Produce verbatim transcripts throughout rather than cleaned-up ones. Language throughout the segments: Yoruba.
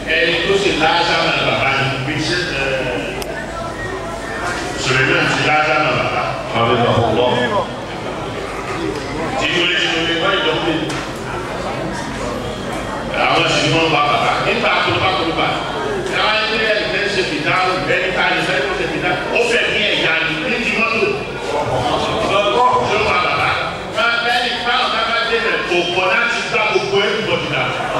ẹni tó sì láàzámà bàbá ni bí ṣe Suleiman ti láàzámà bàbá. tìmọ̀lé tìmọ̀lé wáyé dọ́kítà àwọn sì ni wọ́n bá bàbá nípa akólóbá kólóbá àwọn ẹni tẹ́lẹ̀ ẹni ṣe fìdá ẹni tá a lè fẹ́ tó ṣe fìdá ó fẹ́ ní ẹ̀yà ní ti mọ́tò ló wà bàbá bẹ́ẹ̀ni báwọn ká bá dé rẹ̀ kò pọ̀ láti gbá gbogbo ẹ̀rù bọ̀dìdà.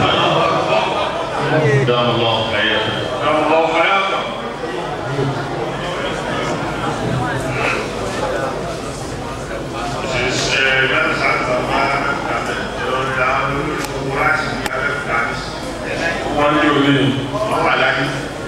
دام الله حياته دام الله حياته. wọ́n ní òní wọ́n wà láyé.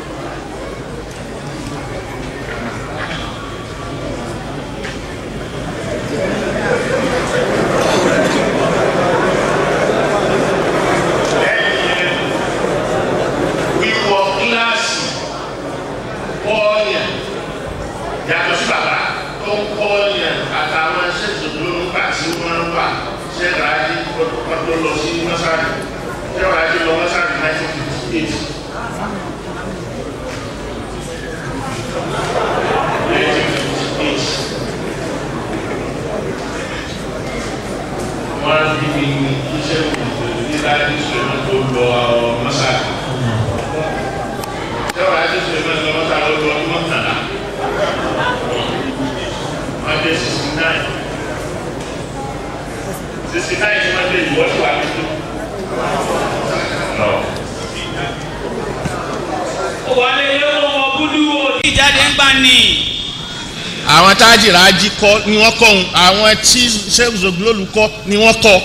wíwọ kíláàsì pọ́ọ̀yàn yàtọ̀ sí bàbá tó ń pọ́ọ̀yàn àtàwọn ẹṣẹ́ ìṣòro nígbà tí wọ́n wà ṣẹ́ra ayé tó lọ sí mọ́sáàdì ṣẹ́ra ayé lọ mọ́sáàdì nineteen fifty eight. nineteen fifty eight. wọ́n á bí mi iṣẹ́ ìṣòro nígbà tí ìṣòro tó lọ mọ́sáàdì. ṣẹ́ra ayé ìṣòro tó lọ mọ́sáàdì ó lọ ọdún mọ́kànlá. wọ́n dé sixty nine. sixty nine ni wọ́n dé ìwọ́sùn àbíkú. wàlẹ̀ yóò wọ búdú wo ìjáde ń gbà ní. àwọn tájìrà ají kọ́ ni wọ́n kọ́ òun àwọn tí Sheikh Zoglolu kọ́ ni wọ́n kọ́.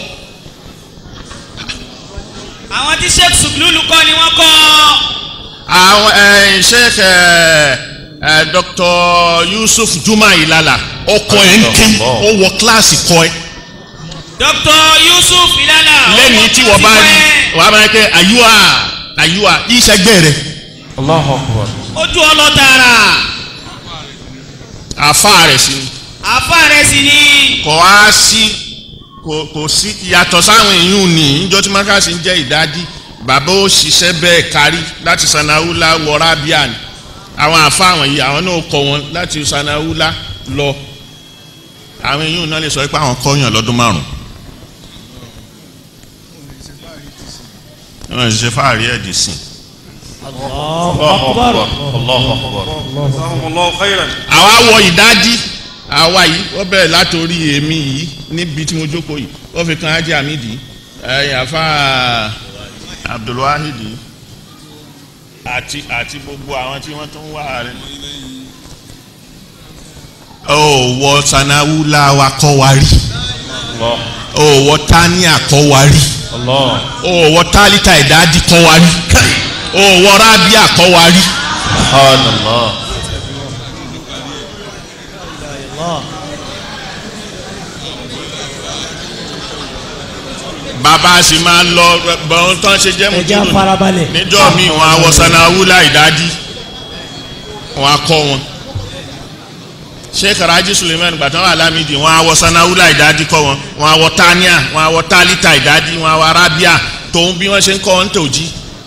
àwọn tí Sheikh Zoglolu kọ́ ni wọ́n kọ́. àwọn Sheikh Doctor Yusuf Juma Ilala ọkọ ẹ̀ ń kí ó wọ kíláàsì kọ́ ẹ. Doctor Yusuf Ilala. lẹ́yìn tí wọ́n bá rí wàá máa kẹ́ àyùwà àyùwà ìṣẹ́gbẹ́ rẹ̀. Allahu Akbar. ojú ọlọ́tara. àfa rẹ̀ sí ni. àfa rẹ̀ sí ni. kò á sí kò kò sí yàtọ̀ sáwọn èèyàn ní níjọ́ tí Markaz ń jẹ́ ìdádí bàbá ó ṣiṣẹ́ bẹ́ẹ̀ kárí láti sanawula wọra bíà ni àwọn àfa àwọn yìí àwọn náà kọ́ wọn láti sanawula lọ àwọn èèyàn náà lè sọ pé àwọn kọ́yàn lọ́dún márùn-ún. wọ́n ṣe fáàrí ẹ̀ dì sí. Allahu Akbar. Allahu Akbar. Allahu khairan. àwa wọ ìdádí àwa yìí wọ́n bẹ̀rẹ̀ látòrí èmi yìí níbi tí mo jókòó yìí wọ́n fi kan Ajé Amidi àfa Abdulwahidi àti àti gbogbo àwọn tí wọ́n tún wà rẹ̀. ó wọ sanawula wa kọ́ wa rí ó wọ tania kọ́ wa rí ó wọ tálítà ìdádí kọ́ wa rí ó wọ rábíà kọ́ wa rí. bàbá sì máa ń lọ bọ́n tán ṣe jẹ́ mùtúrù níjọ́ mi wọn àwọ̀ sanawula ìdádí wọn á kọ́ wọn. Sheikh Raji Suleiman gbàtàn wà lámìdí wọn àwọ̀ sanawula ìdádí kọ́ wọn wọn àwọ̀ tania wọn àwọ̀ tálítà ìdádí wọn àwọ̀ arábíà tòun bí wọ́n ṣe ń kọ́ wọn tòjí.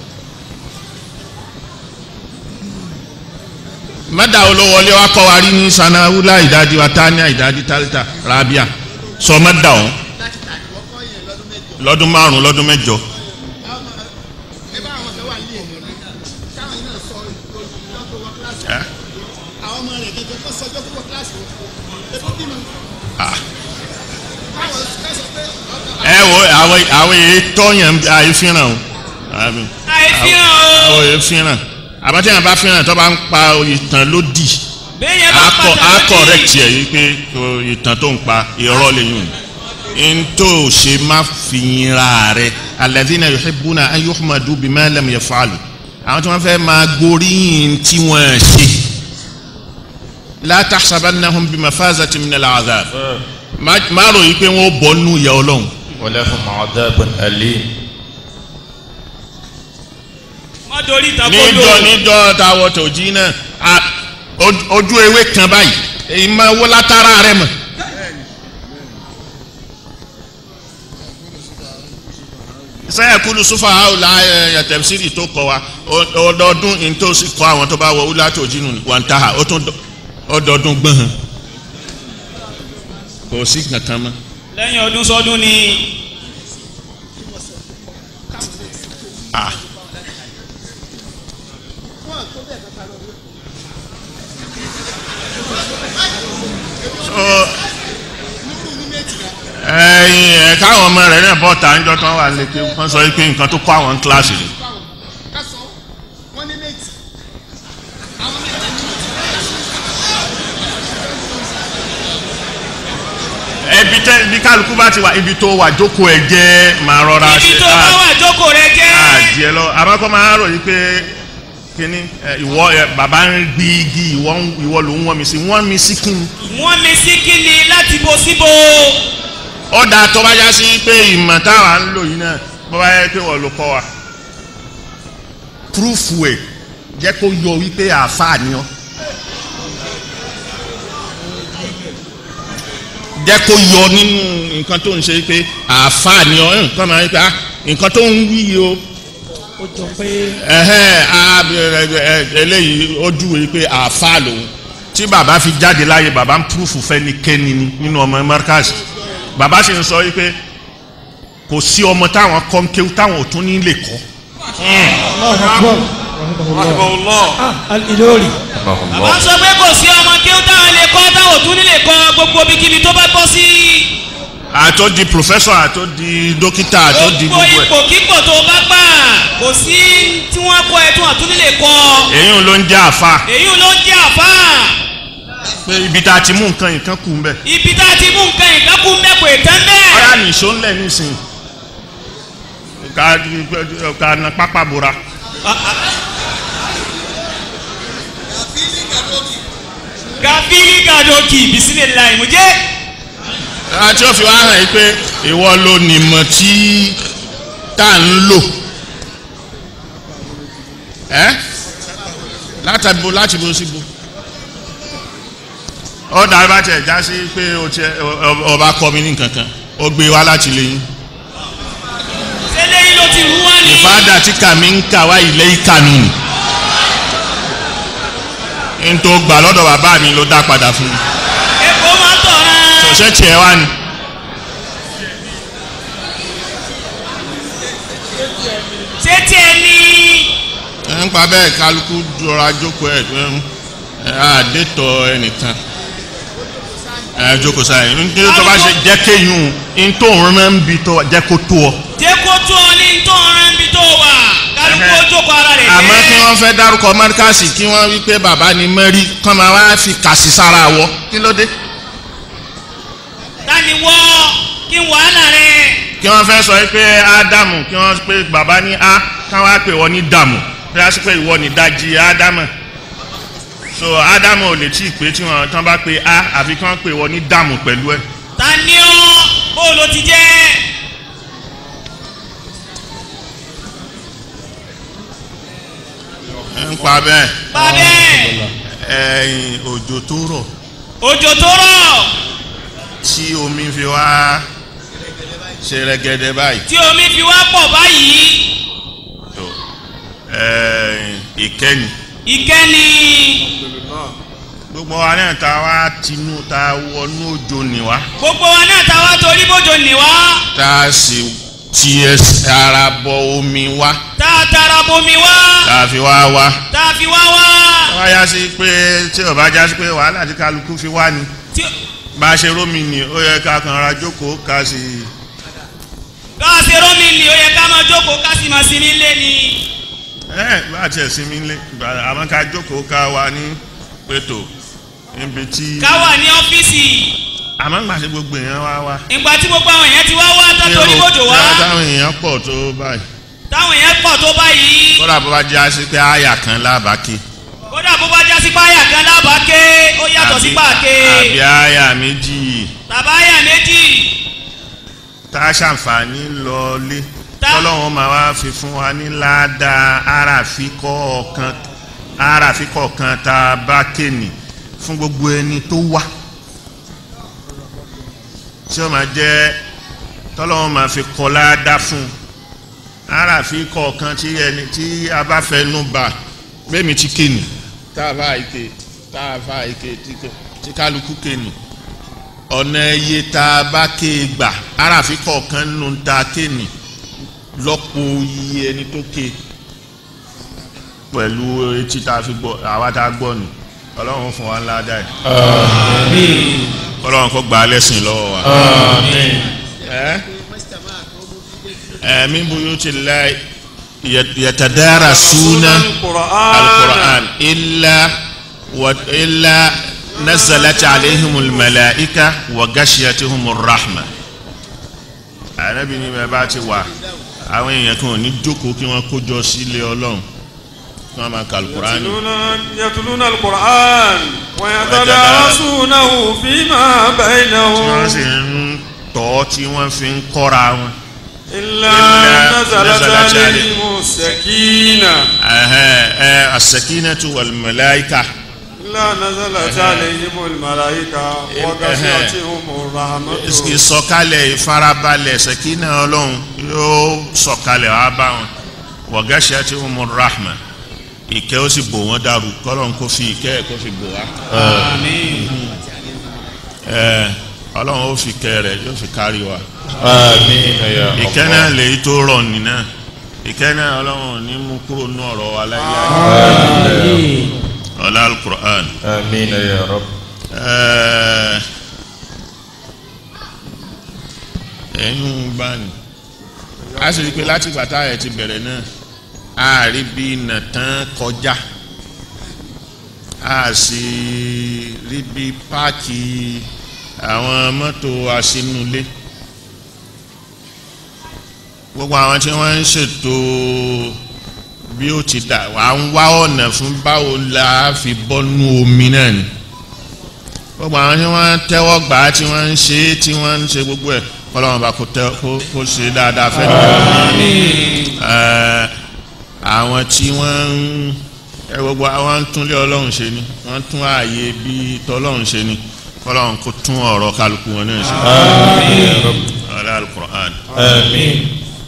mẹ́ta olówọlé wa kọ́ wa rí ní sanawula ìdádí wa tania ìdádí tálítà arábíà sọ mẹ́ta ọ̀hún lọ́dún márùn-ún lọ́dún mẹ́jọ. ẹ wo àwọn àwọn èyí tọ́yàn àìfihàn o àìfihàn o àwọn èyí fihàn àbátẹ́yàn bá fihàn tó bá ń pa ìtàn lódì á correct ẹ̀ yìí pé ìtàn tó ń pa irọ́ lẹ́yìn n tó ṣe má fi yinra rẹ̀ alladhina yuhibbuna an yuhmadu bima lam yaf'alu àwọn tí wọ́n fẹ́ máa goríyìn tí wọ́n ṣe la tahsabannahum bimafazatin min al'adhab má rò yìí pé wọ́n bọ́ nù ìyà Ọlọ́run. wa lahum 'adhabun alim. níjọ́ níjọ́ táwọ̀ tòjí náà ojú ewé kan báyìí èyí máa wọ́ látara rẹ̀ mọ̀. sẹ́yìn kúlù sùfà àwòlá ẹ̀ tẹ̀síìrì tó kọ wa ọdọọdún ìtòsí kọ àwọn tó bá wọ wúlá tó jìnnù wà ń ta ha ó tún ọdọọdún gbọ̀n hàn kò sí kankan mọ́. lẹ́yìn ọdún sọdún ni. ah so ẹyin ẹ káwọn ọmọ rẹ náà bọ́ ta ńjọ́ tán wà lékè wọ́n sọ pé nǹkan tó kọ́ àwọn kíláàsì rẹ̀. ibi tẹ ibi kálukú bá ti wà ibi tó wà jókòó ẹ jẹ́ máa rọra ṣe. ibi tó bá wà jókòó rẹ jẹ́. àdìẹ lọ àmọ́kọ́ máa rò yí pé kíní ìwọ bàbá ń gbé igi ìwọ ìwọ ló ń wọ́n mi sí wọ́n mi sí kíni. wọ́n mi sí kíni láti bo síbo. ọ̀dà tó bá yá sí pé ìmọ̀ táwa ń lò yìí náà bó bá yẹ pé wọ́n ló kọ́ wa. púrúfù ẹ̀ jẹ́ kó yọ wípé àáfàá ni ọ́. jẹ́ kó yọ nínú nǹkan tó ń ṣe pé àáfàá ni ọ́ nǹkan máa ń pẹ́ nǹkan tó ń wí yìí o. ó jọ pé. eléyìí ó júwe pé àáfàá lòun tí bàbá fi jáde láyé bàbá ń púrúfù fẹ́nikẹ́ni ni nínú ọmọ Markaz bàbá sì ń sọ wípé kò sí ọmọ táwọn kọ́ńkéwú táwọn ò tún ní lè kọ́. Ilory. bàbá sọ pé kò sí ọmọ kéwú táwọn lè kọ́ táwọn ò tún ní lè kọ́ gbogbo ibikíbi tó bá bọ́ sí. àtó di professor àtó di dókítà àtó di gbogbo ẹ̀. gbogbo ipòkípò tó bá gbà kò sí tí wọ́n kọ́ ẹ tí wọ́n tún ní lè kọ́. èyí ló ń jẹ́ àfa. èyí ló ń jẹ́ àfa. pé ibi tá a ti mú nǹkan nǹkan kù ń bẹ̀. ibi tá a ti mú nǹkan nǹkan kù ń bẹ̀ kò tán bẹ́ẹ̀. ọ̀rá nìṣó ńlẹ̀ nísìnyí ká ká na pápá bora. gàfírí gàdókì bisimilayi mujẹ. àti ó fi wá hàn yí pé ìwọ ló nímọ̀ tí tá à ń lò ẹ́ láti bo láti bo síbo ó dàbí bá tiẹ̀ já sí pé ọba kọ́ mi ní kankan ó gbé wá láti lè yín. sẹ́lẹ̀ yìí ló ti rú wá ní. ìfádà tí kàmí ń kà wá ilé ìkànnì n tó gbà lọ́dọ̀ bàbá mi ló dá padà fún mi. èkó máa ń tọ̀ rán. ṣọ̀ṣẹ́ tiẹ̀ wá ni. ṣé tiẹ̀ ni. ẹ ń pa bẹ́ẹ̀ kálukú jọra jókòó ẹ̀ ẹ àdètò ẹnìkan ẹ jókòó sáyé nítorí tó bá ṣe jẹ́ kéyùn n tó ń rán bí tó jẹ́ kó tó ọ. jẹ́ kó tó ọ ní n tó ń rán bí tó wà kálukú ó jókòó ara rẹ̀. àmọ́ kí wọ́n fẹ́ dárúkọ Markaz kí wọ́n wí pé bàbá ni mẹ́rí kán máa wá fi kàsí sára wọ kí ló dé. tani wọ́ kí wàhálà rẹ̀. kí wọ́n fẹ́ sọ pé ádámù kí wọ́n pé bàbá ní á káwọn á pè wọ́n ní dàmù bí wọ́n á sì pé ìwọ ní dájí ádámù so ádámù ò lè tí ì pé tí wọ́n tán bá pé á àfi kí wọ́n pè wọ́n ní dàmù pẹ̀lú ẹ̀. tani ọ́ bó ló ti jẹ́. ń pa bẹ́ẹ̀. pa bẹ́ẹ̀. ẹ̀yìn òjò tó rọ̀. òjò tó rọ̀. tí omi fi wá ṣe rẹ́gẹ́dẹ́ báyìí. tí omi fi wá pọ̀ báyìí. ìkẹ́ni. ìkẹ́ni. gbogbo wa náà ta wá tinú ta wọnú òjò nìwá. gbogbo wa náà ta wá torí bójò nìwá. tá a sì tiẹ̀ ara bọ omi wá. tá a tara bomi wá. tá a fi wá wá. tá a fi wá wá. wá yá sí pé tí ò bá já sí pé wàhálà tí kálukú fi wá ni. bá a ṣe rómi ni ó yẹ ká kàn ra jókòó ká sì. bá a ṣe rómi ni ó yẹ ká máa jókòó ká sì máa sinmi lé ni. ẹ bá a tiẹ̀ sinmi lé àmọ́ ká jókòó ká wà ní pẹ̀tò níbi tí. ká wà ní ọ́fíìsì. àmọ́ ń gbàṣẹ gbogbo èèyàn wá wá. ìgbà tí gbogbo àwọn èèyàn ti wá wá tán torí bójò wá. táwọn èèyàn pọ̀ tó báyìí. táwọn èèyàn pọ̀ tó báyìí. kódà bó bá já sí pé àyà kan lábàáké. kódà bó bá já sí pé àyà kan lábàáké ó yàtọ̀ sí pàáké. àbí àyà méjì. tàbá àyà méjì. tá a ṣàǹfààní lọlé. tọ́lọ́wọ́n máa wá fi fún wa ní ládàá àràfin kọ̀ọ̀kan àràfin kọ̀ọ̀kan tá a bá kéènì fún gbogbo ẹni tó wá. tí ó máa jẹ́ tọ́lọ́wọ́n máa fi kọ́ ládàá fún aráàfin kọ̀ọ̀kan tí ẹni tí a bá fẹnu bà bẹ́ẹ̀mi ti kéènì tá a bá ike tá a bá ike tí kálukú kéènì ọ̀nà iye tá a bá ké gbà aráàfin kọ̀ọ̀kan nínú ta kéènì lọ́pọ̀ iye ẹni tó ké pẹ̀lú etí tá a fi gbọ́ àwa tá a gbọ́ ni ọlọ́run fún wa ńlá dáì. àmín. ọlọ́run kó gba lẹ́sìn lọ́wọ́ wa. àmín. ẹ́ ẹ́ min buyutillahi yatadarasuna al-Qur'an illa wa illa nazalat alayhimul malaika wa ghashiyatuhumur rahma. ànábì ní bẹ́ẹ̀ bá ti wà àwọn èèyàn kan ò ní jókòó kí wọ́n kó jọ sílé ọlọ́run kí wọ́n máa ka alukur'an. yatuluna alukur'an wa yatadarasunahu fima baynahum. tí wọ́n sì ń tọ́ tí wọ́n fi ń kọ́ra wọn. illa nazalat alayhimu sakina. as-sakinatu wal malaika. illa nazalat alayhimul malaika wa ghashiyatuhumur rahmatu. ìsọ̀kalẹ̀ ìfarabalẹ̀ sakina ọlọ́run yóò sọ̀kalẹ̀ wá bá wọn wa ghashiyatuhumur rahma. ìkẹ́ ó sì bò wọ́n dàrú kọ́lọ́n kó fi ìkẹ́ ẹ̀ kó fi bò wá. àmín. ẹ ọlọ́run ó fi kẹ́ rẹ̀ yóò fi kárí wa. àmín. ìkẹ́ náà lèyí tó rọ̀ nínà ìkẹ́ náà ọlọ́run ní mú kúrò ní ọ̀rọ̀ wa láyé. àmín. ọlá al-Qur'an. àmín ya Rabb. ẹ̀yin bá ní a sì rí i pé láti bàtà ẹ̀ ti bẹ̀rẹ̀ náà a rí bí nàtán kọjá a sì rí bí páàkì àwọn mọ́tò aṣínúlé gbogbo àwọn tí wọ́n ń ṣètò bí ó ti dà wà ń wá ọ̀nà fún báwo la fi bọ́nú omi náà ni gbogbo àwọn tí wọ́n tẹ́wọ́ gbà á tí wọ́n ń ṣe tí wọ́n ń ṣe gbogbo ẹ̀ kọ́lọ́wọ́n bá kó ṣe dáadáa fẹ́ àwọn tí wọ́n ń ẹ gbogbo àwọn túnlé ọlọ́run ṣe ni wọ́n tún ààyè bí tọ́lọ́run ṣe ni kọ́lọ́run kó tún ọ̀rọ̀ kálukú wọn náà ṣe. àmín. ọ̀rẹ́ al-Qur'an. àmín.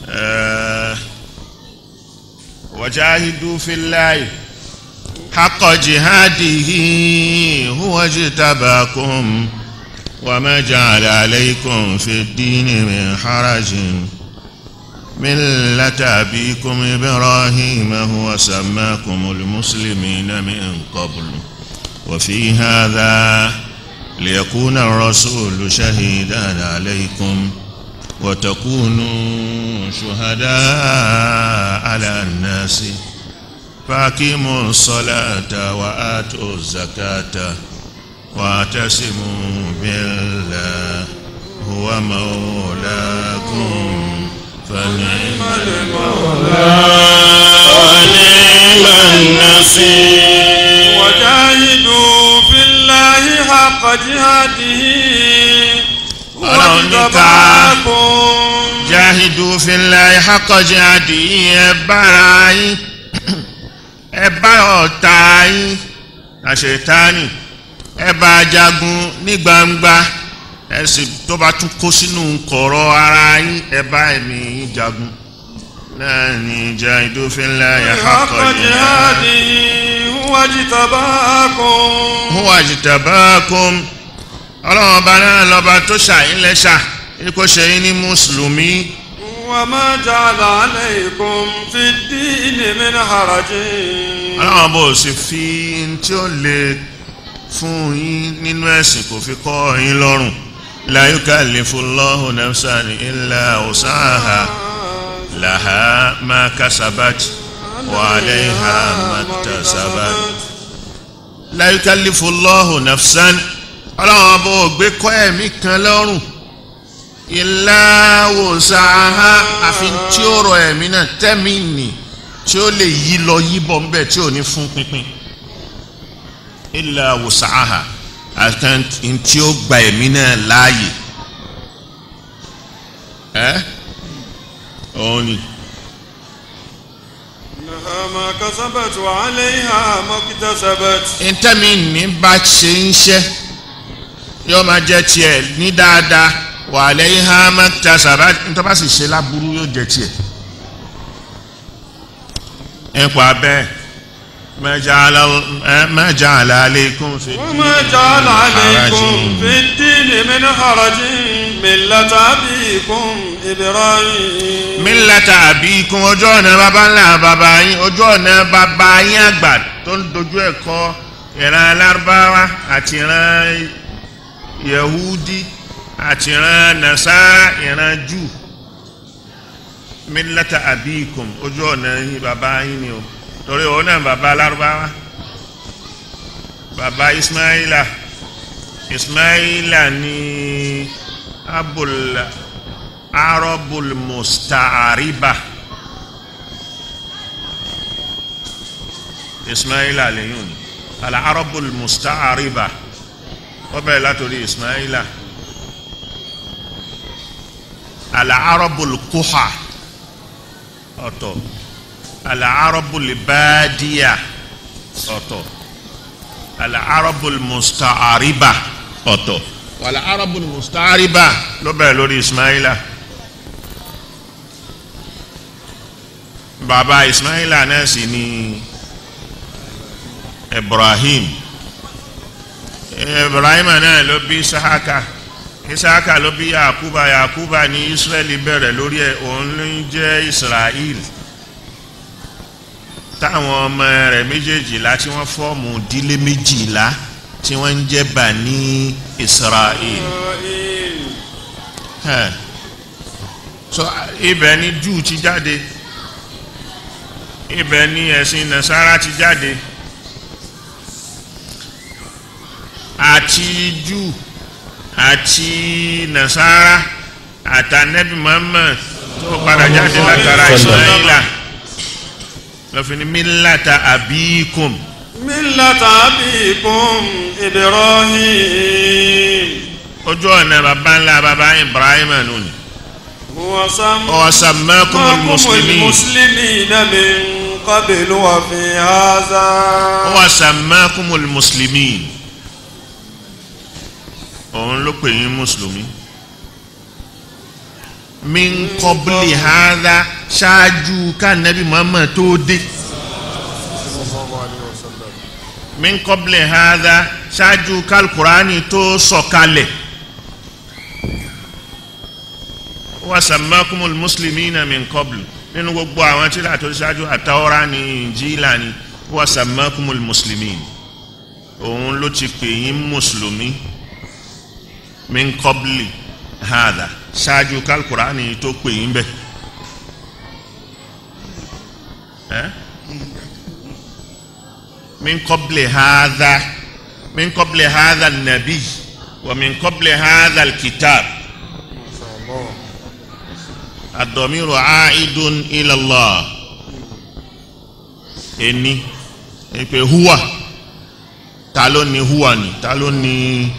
wajahidu fillahi haqqa jihadihi huwa jtabakum wa ma ja'ala alaykum fi ddini min harajin. ملة أبيكم إبراهيم هو سماكم المسلمين من قبل وفي هذا ليكون الرسول شهيدا عليكم وتكونوا شهداء على الناس فأقيموا الصلاة وآتوا الزكاة واعتصموا بالله هو مولاكم فنعم المولى ونعم النصير وجاهدوا في الله حق جهاده واجتباكم. جاهدوا في الله حق جهاده ẹ̀bára yín ẹ̀bá ọ̀tá yín àṣetánì ẹ̀bá jagun ní gbangba ẹ̀sìn tó bá tún kó sínú kọ̀rọ̀ ara yín ẹ̀bá ẹ̀mí yín jagun náà ní jahidu fillahi haqqa jihadihi huwa jtabakum. huwa jtabakum ọlọ́run ọba náà lọ́ba tó ṣàyín lẹ́ṣà kó ṣe yín ní mùsùlùmí. wa ma ja'ala alaykum fi ddini min harajin. ọlọ́run bò sì fi tí ó lè fún yín nínú ẹ̀sìn kò fi kọ́ yín lọ́rùn. la yukallifullahu nafsan illa wus'aha laha ma kasabat wa alayha ma iktasabat. la yukallifullahu nafsan ọlọ́run bò gbé kọ́ ẹ̀mí kan lọ́rùn illa wus'aha àfi tí ó rọ ẹ̀mí náà tẹ́mí nì tí ó lè yí lọ yí bọ̀ ńbẹ̀ tí ò ní fún pínpín. illa wus'aha àti tí ó gba ẹ̀mí náà láàyè ẹ́ òun ni. laha ma kasabat wa alayha ma iktasabat. ntẹ́mi ní bá ṣe ń ṣe yóò máa jẹ́ tiẹ̀ ní dáadáa wa alayha ma iktasabat ntọ́ bá sì ṣe láburú yóò jẹ́ tiẹ̀ nípa bẹ́ẹ̀ ma ja'ala ma ja'ala alaykum fi wa ma ja'ala alaykum fi ddini min harajin millata abikum Ibrahim. millata abikum ojú ọ̀nà bàbá ńlá bàbá yín ojú ọ̀nà bàbá yín àgbà tó ń dojú ẹ̀kọ́ ìran Lárúbáwá àti ìran Yahudi àti ìran Nasara ìran Jù. millata abikum ojú ọ̀nà yín bàbá yín ni o torí òun náà bàbá Lárúbáwá bàbá Ismaila Ismaila ni abul arabul musta'ariba Ismaila lẹ́yìn ni al arabul musta'ariba wọ́n bẹ̀rẹ̀ látòrí Ismaila al arabul kuha ọ̀tọ̀ al-arabul badiya ọ̀tọ̀ al-arabul musta'ariba ọ̀tọ̀ wal-arabul musta'ariba ló bẹ̀rẹ̀ lórí Ismaila bàbá Ismaila náà sì ni Ibrahim Ibrahim náà ló bí Isahaka Isaka ló bí Yakuba Yakuba ní Israeli bẹ̀rẹ̀ lórí ẹ̀ òun ló ń jẹ́ Israel táwọn ọmọ rẹ̀ méjèèjìlá tí wọ́n fọ́ọ̀mù dílé méjìlá tí wọ́n ń jẹ́ Bani Israel so ibẹ̀ ni Júù ti jáde ibẹ̀ ni ẹ̀sìn Nasara ti jáde àti Júù àti Nasara àtànẹ́bí Muhammad tó padà jáde látara Ismaila lọ́fin millata abikum millata abikum Ibrahim ojú ọ̀nà bàbá ńlá bàbá Ibrahim nùní wa sammakumul muslimina min qablu wa fi hadha wa sammakumul muslimin òun ló pè yín mùsùlùmí min qabli hadha ṣáájú ká Nabi Muhammad tó dé min qabli hadha ṣáájú ká Al-Qur'ani tó sọ̀kalẹ̀ wa sammakumul muslimina min qablu nínú gbogbo àwọn tí látọ̀ ṣáájú àtàwọ́rá ní Injila ni wa sammakumul muslimin òun ló ti pè yín mùsùlùmí min qabli hadha ṣáájú kálkùránì tó pè yín bẹ́ min qabli hadha min qabli hadha an-nabi wa min qabli hadha al-kitab ad-damiru a'idun ila Allah ẹni pé huwa ta ló ní huwa ni ta ló ní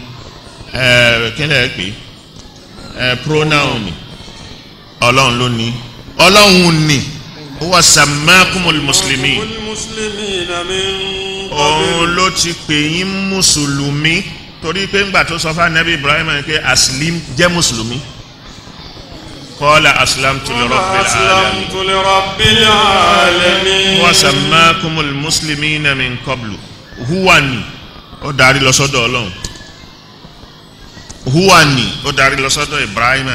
kílẹ̀ pé pronoun ni ọlọ́run ló ní ọlọ́run ní huwa sammakumul muslimin òun ló ti pè yín mùsùlùmí torí pé ńgbà tó sọ fún Ànábì Ibrahim pé aslim jẹ́ mùsùlùmí qala aslamtu li rabbil alamin huwa sammakumul muslimina min qablu huwa ni ó darí lọ sọ́dọ̀ ọlọ́run huwa ni ó darí lọ sọ́dọ̀ Ibrahima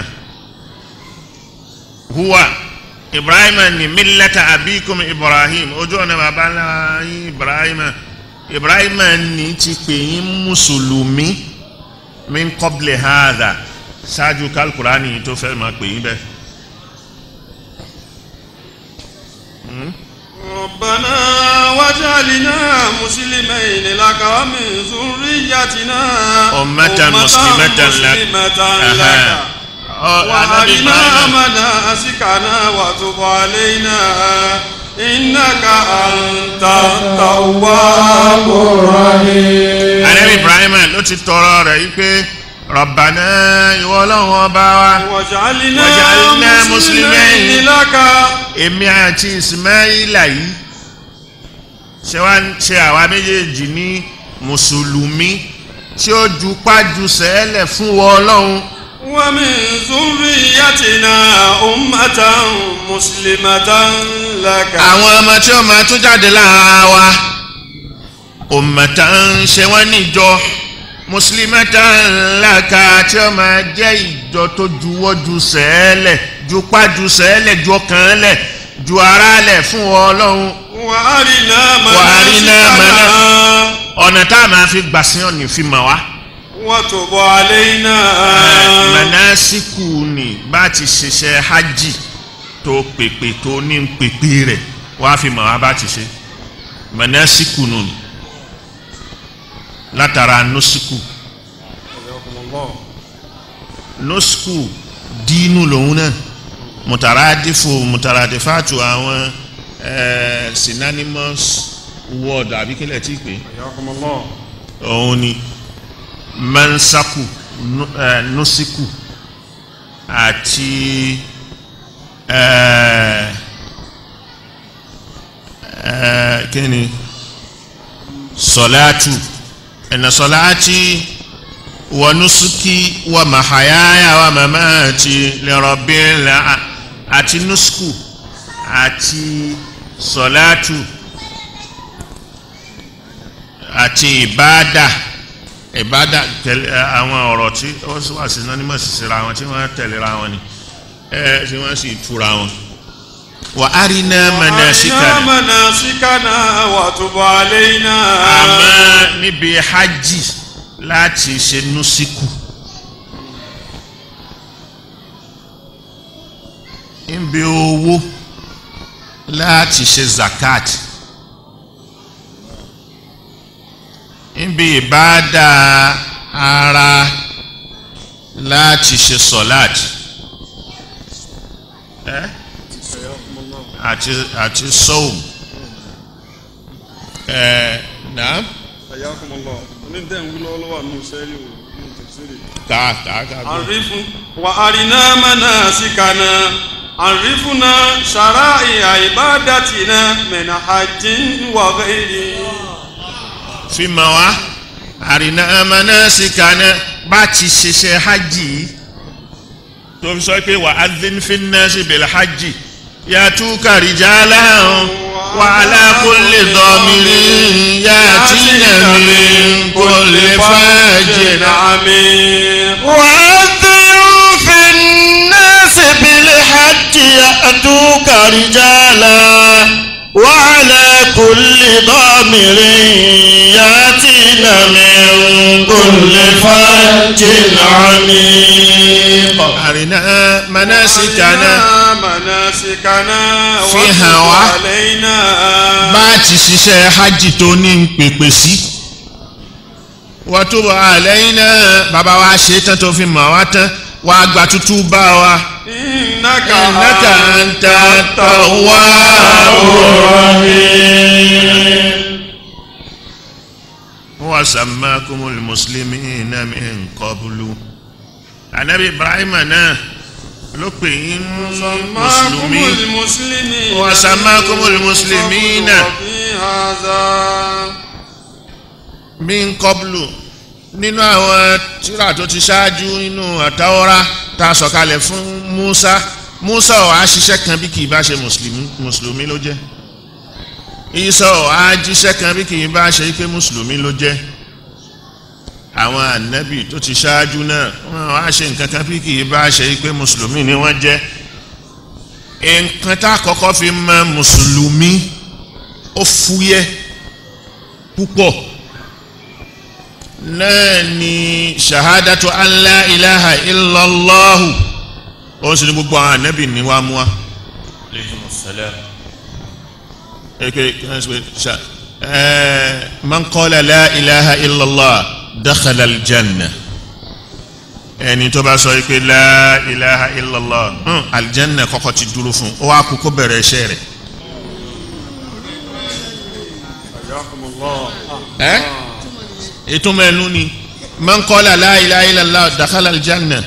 huwa Ibrahima ni millata abikum Ibrahim ojú ọ̀nà bàbá ńlá yín Ibrahima Ibrahima ni ti pè yín mùsùlùmí min qabli hadha ṣáájú kálkùránì tó fẹ́ máa pè yín bẹ́ẹ̀. ربنا واجعلنا مسلمين لك ومن ذريتنا أمة مسلمة لك وأرنا مناسكنا وتب علينا إنك أنت التواب الرحيم. Ànábì Ibrahim ló ti tọrọ rẹ̀ yìí pé Rabbana ìwọ Ọlọ́run ọba wa waj'alna muslimayn laka èmi àti Ismaila yìí ṣe wá ṣe àwa méjèèjì ní mùsùlùmí tí ó ju pájú sẹ́lẹ̀ fún wọ Ọlọ́run. wa min zurriyatina ummatan muslimatan laka. àwọn ọmọ tí ó máa tún jáde lára wa ummatan ṣe wọ́n níjọ muslimatan laka tí ó máa jẹ́ ìjọ tó juwọ́ ju sẹ́ẹ̀lẹ̀ ju pájú sẹ́ẹ̀lẹ̀ ju ọkàn lẹ̀ ju ara lẹ̀ fún Ọlọ́run. wa arina wàhálínà mẹ́nà manasikana. ọ̀nà tá a máa fi gbà sí ọ̀nì fi mọ̀ wá. wa tub alayna. mẹ́nàsíkù ni bá ti ṣiṣẹ́ hajj tó pèpè tó ní pèpè rẹ̀ wá fi mọ̀ wá bá ti ṣe mẹ́nàsíkù nù ni látara nọ́síkù nọ́síkù dínú lòun náà mùtàràdìfò mùtàràdìfàtù àwọn synonymous word àbíkẹ́lẹ̀ tí pé òun ni mansaku nọ́síkù àti kíni sọ̀látù ẹ̀nà sọ̀látì wa nusuki wa mahayaya wa mamati li rabbil àti nusku àti sọ̀látù àti ìbádà ìbádà àwọn ọ̀rọ̀ tí ó wà sí náà ní mọ̀ sí síra wọn tí wọ́n tẹ̀lera wọn ni ẹ̀ tí wọ́n sì túra wọn. wa arina manasikana manasikana wa tub alayna. àmọ́ níbi hajj láti ṣe nusiku níbi owó láti ṣe zakat níbi ìbádà ara láti ṣe sọ̀láàt ẹ́ àti àti sọ́ọ̀mù ẹ̀ náà. ayakumullah oní dẹ́n wí lọ́wọ́lọ́wọ́ nù sẹ́rí o nù tẹ̀síìrì. ká ká ká. àrífún wa arina manasikana àrífúnà shara'i ibadatina min hajjin wa ghayri. fi mọ̀ wá àrìnà manasikana bá ti ṣiṣẹ́ hajj yìí tó fi sọ pé wà adhin fin nasi bil hajj yatuka rijalan wa ala kulli dhamirin yatina min kulli fajjin amin. wa adhin fin nasi bil hajj yatuka rijalan wa ala kulli dhamirin yatina min kulli fajjin amin. àrìnà manasikana manasikana fi hàn wá alayna. bá ti ṣiṣẹ́ hajj tó ní ń pèpè sí wa tub alayna bàbá wa ṣe tán tó fi mọ̀ wá tán wá gba tútú bá wa. innaka innaka anta tawwabur rahim. wa sammakumul muslimina min qablu. anabi ibrahim náà ló pè yín mùsùlùmí wa sammakumul muslimina min qablu nínú àwọn tírà tó ti ṣáájú nínú àtàwọ́rá tá a sọ̀kalẹ̀ fún Musa Musa ò á ṣiṣẹ́ kan bí kì í bá ṣe mùsùlùmí ló jẹ́ Isa ò á jíṣẹ́ kan bí kì í bá ṣe pé mùsùlùmí ló jẹ́ àwọn ànábì tó ti ṣáájú náà wọ́n á ṣe nǹkan kan bí kì í bá ṣe pé mùsùlùmí ni wọ́n jẹ́ nǹkan tá a kọ́kọ́ fi mọ̀ mùsùlùmí ó fúyẹ́ púpọ̀ náà ni ṣahadatu an la ilaha illallahu ó sì ní gbogbo àwọn ànábì ní wàá mú wa. man qala la ilaha illallah dakhala aljanna ẹni tó bá sọ pé la ilaha illallah aljanna kọ́kọ́ ti dúró fún ó wá kú kó bẹ̀rẹ̀ iṣẹ́ rẹ̀. ẹ́ ìtumọ̀ ẹnu ni man qala la ilaha illallah dakhala aljanna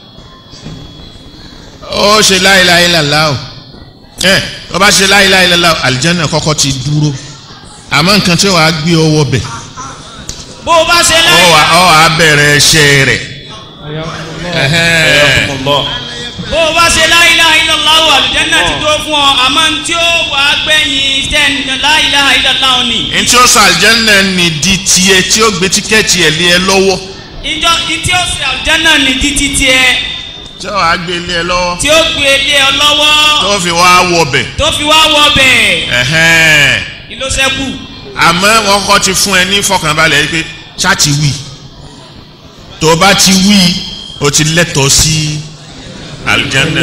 ó ṣe la ilaha illallah o ẹ ó bá ṣe la ilaha illallah aljanna kọ́kọ́ ti dúró àmọ́ nǹkan tí wàá gbé ọwọ́ bẹ̀ bó o bá ṣe láyé ọ wà bẹ̀rẹ̀ iṣẹ́ rẹ̀ bó o bá ṣe la ilaha illallah àlùjánnà ti tó fún ọ àmọ́ tí ó wà á gbẹ̀yìn ten la ilaha illallah ni. n tí ó sọ àlùjánnà ni di tiẹ̀ tí ó gbé tíkẹ́ẹ̀tì ẹ̀ lé ẹ lọ́wọ́. ìjọ tí ó ṣe àlùjánnà ni di ti tiẹ̀. tí ó wàá gbé lé ẹ lọ́wọ́. tí ó gbé lé ọ lọ́wọ́. tó fi wá wọbẹ̀. tó fi wá wọbẹ̀. ẹ̀hẹ́n. ìlú sẹ́kù. àmọ́ wọn kọ́ ti fún ẹ ní fọkànbalẹ̀ yìí pé ṣá ti wí tó o bá ti wí o ti lẹ́tọ̀ọ́ sí aljanna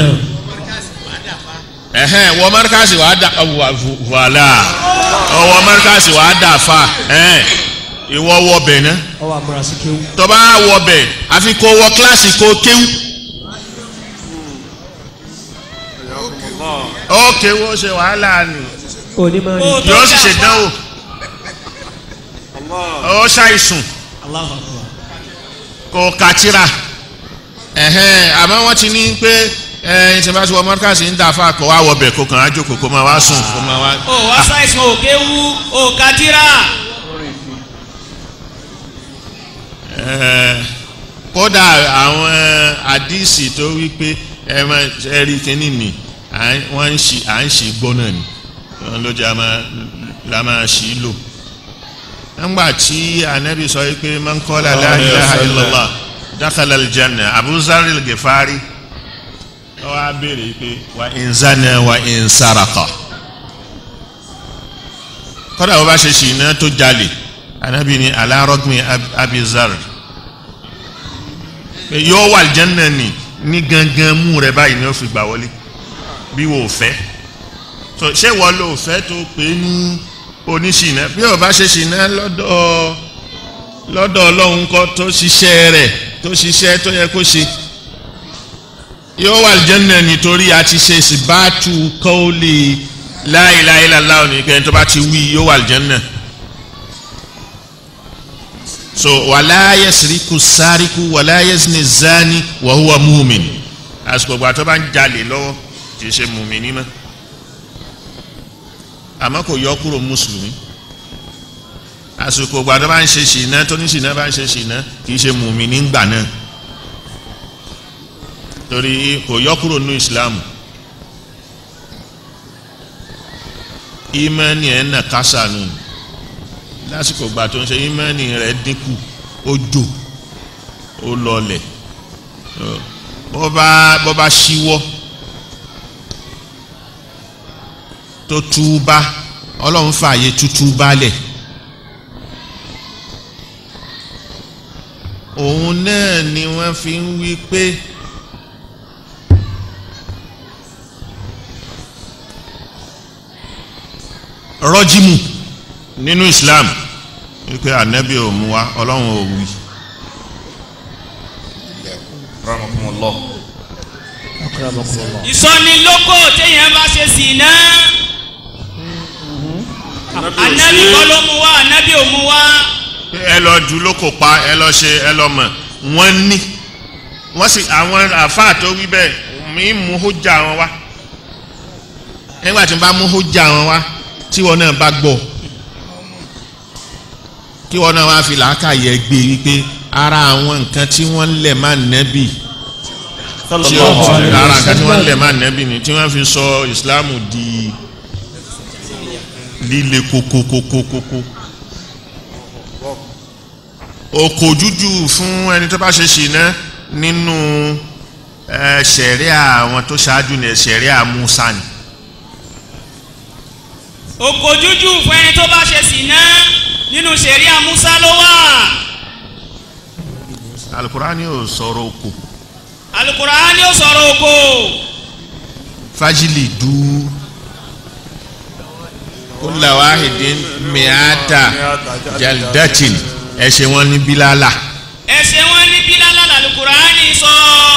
ẹ̀hẹ́n wọ Markaz wàá dà wàhálà ọwọ́ Markaz wàá dà fa ẹ̀hẹ́n ìwọ wọ bẹ̀ ná tó bá wọ bẹ̀ àfi kó wọ kíláàsì kó kéwú ó kéwú ó ṣe wàhálà ni yóò sì ṣe dánwò ó ṣàìsùn kò kàtírà ẹ̀hẹ́n àmọ́ wọ́n ti ní pé ẹ̀yìn tí wọ́n bá ti wọ Markaz ń dàfà kó wá wọbẹ̀ kó kàn á jókòó kó máa wá sùn kó máa wá. ó wá ṣàìsùn òkè wú ó kàtírà. kódà àwọn àdìsí tó wí pé ẹ máa ẹ rí kínní ni wọ́n ń ṣì à ń ṣì gbọ́ náà ni wọ́n ló jẹ́ a máa ṣì í lò nígbà tí anabi sọ pé man qala la ilaha illallah dakhala aljanna Abu Zarr al-Ghifari ó wá béèrè pé wa in zana wa in saraka kódà wọ́n bá ṣe ṣìnà tó jalè anabi ni ala ragmi Abi Zarr yóò wà aljanna ni ní gangan mú rẹ báyìí ni ó fi gbà wọlé bí wò ó fẹ́ ṣé wọ́n lò fẹ́ tó pé ní oníṣìnà bí ó bá ṣe ṣìnà lọ́dọ̀ lọ́dọ̀ Ọlọ́run kọ́ tó ṣiṣẹ́ rẹ̀ tó ṣiṣẹ́ tó yẹ kó ṣe yóò wà aljanna nítorí a ti ṣe ìsìbátu kọ́ọ̀lì la ilaha illallah nìkan tó bá ti wí yóò wà aljanna. so wala yasriku sariku wala yazni zani wa huwa mu'min àsìkò gbà tó bá ń jalè lọ́wọ́ kì í ṣe mùmínì mọ́ àmọ́ kò yọ kúrò mùsùlùmí àsìkò gbàdọ́ bá ń ṣe ṣìnà tó ní ṣìnà bá ń ṣe ṣìnà kì í ṣe mùmínì ńgbà náà torí kò yọ kúrò nínú ìsìlámù ìmánì ẹ̀ nà kásà nù lásìkò gbà tó ń ṣe ìmánì rẹ̀ dínkù ó jò ó lọlẹ̀ bó bá bó bá ṣíwọ́ tó túbá Ọlọ́run fààyè tútú balẹ̀ òun náà ni wọ́n fi ń wí pé rọ́jímù nínú Islam wípé ànábì ò mú wa Ọlọ́run ò wí. Rahmatullah. ìsọnilókò téèyàn bá ṣe sí náà ànábì kọ́ ló mú wá ànábì ò mú wá. ẹ lọ ju lóko pa ẹ lọ ṣe ẹ lọ mọ̀ wọ́n ní wọ́n sì àwọn àfáà tó wí bẹ́ẹ̀ mi mú hójà wọn wá nígbà tí n bá mú hójà wọn wá tí wọn náà bá gbọ́ kí wọn náà wá fi làákàyè gbé wípé ara àwọn nǹkan tí wọ́n ń lẹ̀ máa nẹ́bì tí ara nǹkan tí wọ́n ń lẹ̀ máa nẹ́bì ni tí wọ́n fi sọ ìsìláàmù di líle kókókókókó òkò jújù fún ẹni tó bá ṣe ṣìnà nínú ṣẹ̀ríà àwọn tó ṣáájú ní ṣẹ̀ríà Musa ni. òkò jújù fún ẹni tó bá ṣe ṣìnà nínú ṣẹ̀ríà Musa ló wà. alukurani ò sọ̀rọ̀ òkò. alukurani ò sọ̀rọ̀ òkò. fájìlì dú kulla wahidin mi'ata jaldatin ẹsẹ wọn ní bílálà. ẹsẹ wọn ní bílálà làlùkùránì sọ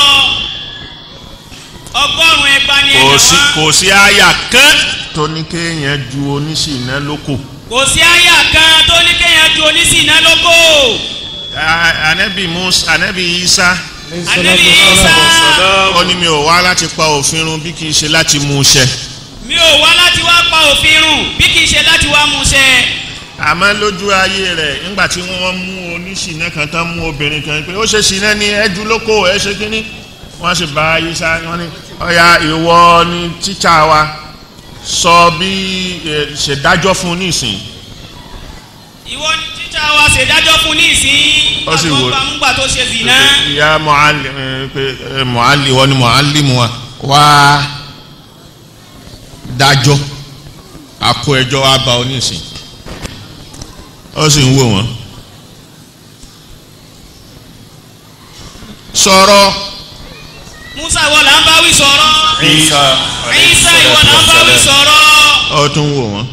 ọgọ́rùn ẹgbàá ní ẹgbàá wọn. kò sí àyà kan tó ní kéèyàn ju oníṣìnà lóko. kò sí àyà kan tó ní kéèyàn ju oníṣìnà lóko. anabi musa anabi isa. anabi isa. ó ní mi ò wá láti pa òfin run bí kì í ṣe láti mú un ṣẹ. mi ò wá láti wá pa òfin run bí kì í ṣe láti wá mú un ṣẹ. àmọ́ lójú ayé rẹ̀ nígbà tí wọ́n mú oníṣìnà kan tán mú obìnrin kan pé ó ṣe ṣìnà ní ẹjú lóko ẹ ṣe kínní wọ́n sì bá Isa wọ́n ní ọ̀ya ìwọ ni tíṣà wa sọ bí ṣèdájọ́ fún nísìn. ìwọ ni tíṣà wa ṣèdájọ́ fún nísìn. ó sì wò nígbà tó ṣe zìnà. ìyá mọ̀álì pé mọ̀álì wọ́n ni mọ̀álì mu wa wá dájọ́ àkó ẹjọ́ wa bá ọ nísìn. ó sì ń wò wọ́n. sọ̀rọ̀. Musa ìwọ là ń bá wí sọ̀rọ̀. Isa Isa ìwọ là ń bá wí sọ̀rọ̀. ó tún wò wọ́n.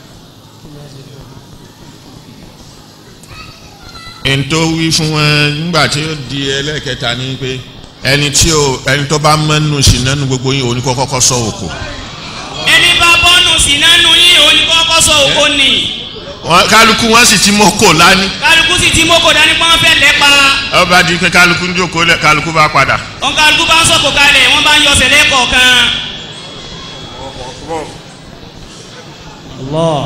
ẹni tó wí fún wọn nígbà tí ó di ẹlẹ́kẹta ni pé ẹni tí ó ẹni tó bá mẹ́nu sí nánú gbogbo yín òní kó kọ́kọ́ sọ òkò. ẹni bá bọ́nu sí nánú yín òní kó kọ́kọ́ sọ òkò ni. kálukú wọn sì ti mọ́kò lání. kálukú sì ti mọ́kò dání pọ́n fẹ́ lẹ́pa. ọba di pé kálukú ń jókòó lẹ kálukú bá padà. wọn kálukú bá ń sọ̀kò kalẹ̀ wọ́n bá ń yọsẹ̀ lẹ́kọ̀ọ̀kan. Allah.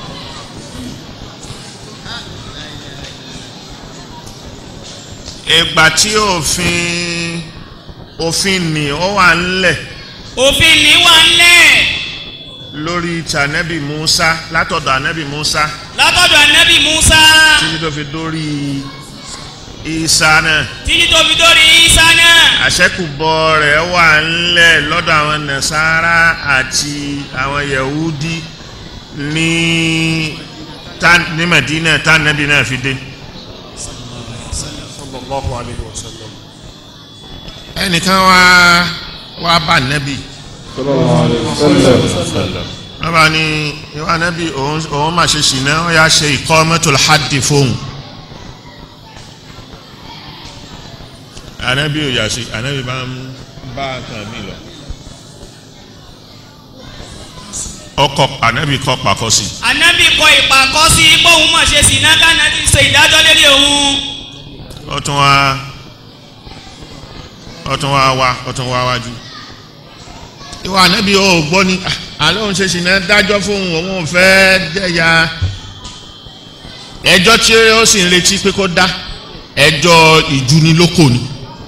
ìgbà tí òfin òfin ni ó wà ńlẹ̀. òfin ni wà ńlẹ̀. lórí tànẹ́bì Musa látọ̀dọ̀ ànẹ́bì Musa. látọ̀dọ̀ ànẹ́bì Musa. títí tó fi dórí Isa náà. títí tó fi dórí Isa náà. àṣẹ́kùbọ̀ rẹ̀ wà ńlẹ̀ lọ́dọ̀ àwọn Nasara àti àwọn Yahudi ní ní Medina tànẹ́bì náà fi dé. sallallahu alayhi wa sallam. ẹnìkan wá wá bá nẹ́bì. sallallahu alayhi wa sallam. wọ́n bá ní ìwà nẹ́bì òun máa ṣe ṣìnà ó yá ṣe iqamatul haddi fóun. ànẹ́bì ò yà sí ànẹ́bì bá ń bá kan mí lọ. ọkọ̀ ànẹ́bì kọ́ pàkọ́ sí. ànẹ́bì kọ ìpàkọ́ sí bóun mọ̀ ṣe ṣìnà kánẹ́bì ṣe ìdájọ́ lérí òun. ó tún wá ó tún wá wá ó tún wá wájú. ìwà ànẹ́bì ò gbọ́ ni àlọ́ òun ṣe ṣìnà dájọ́ fóun òun ò fẹ́ jẹ̀yà ẹjọ́ tí ó sì ń retí pé kó dá ẹjọ́ ìjúnilókò ni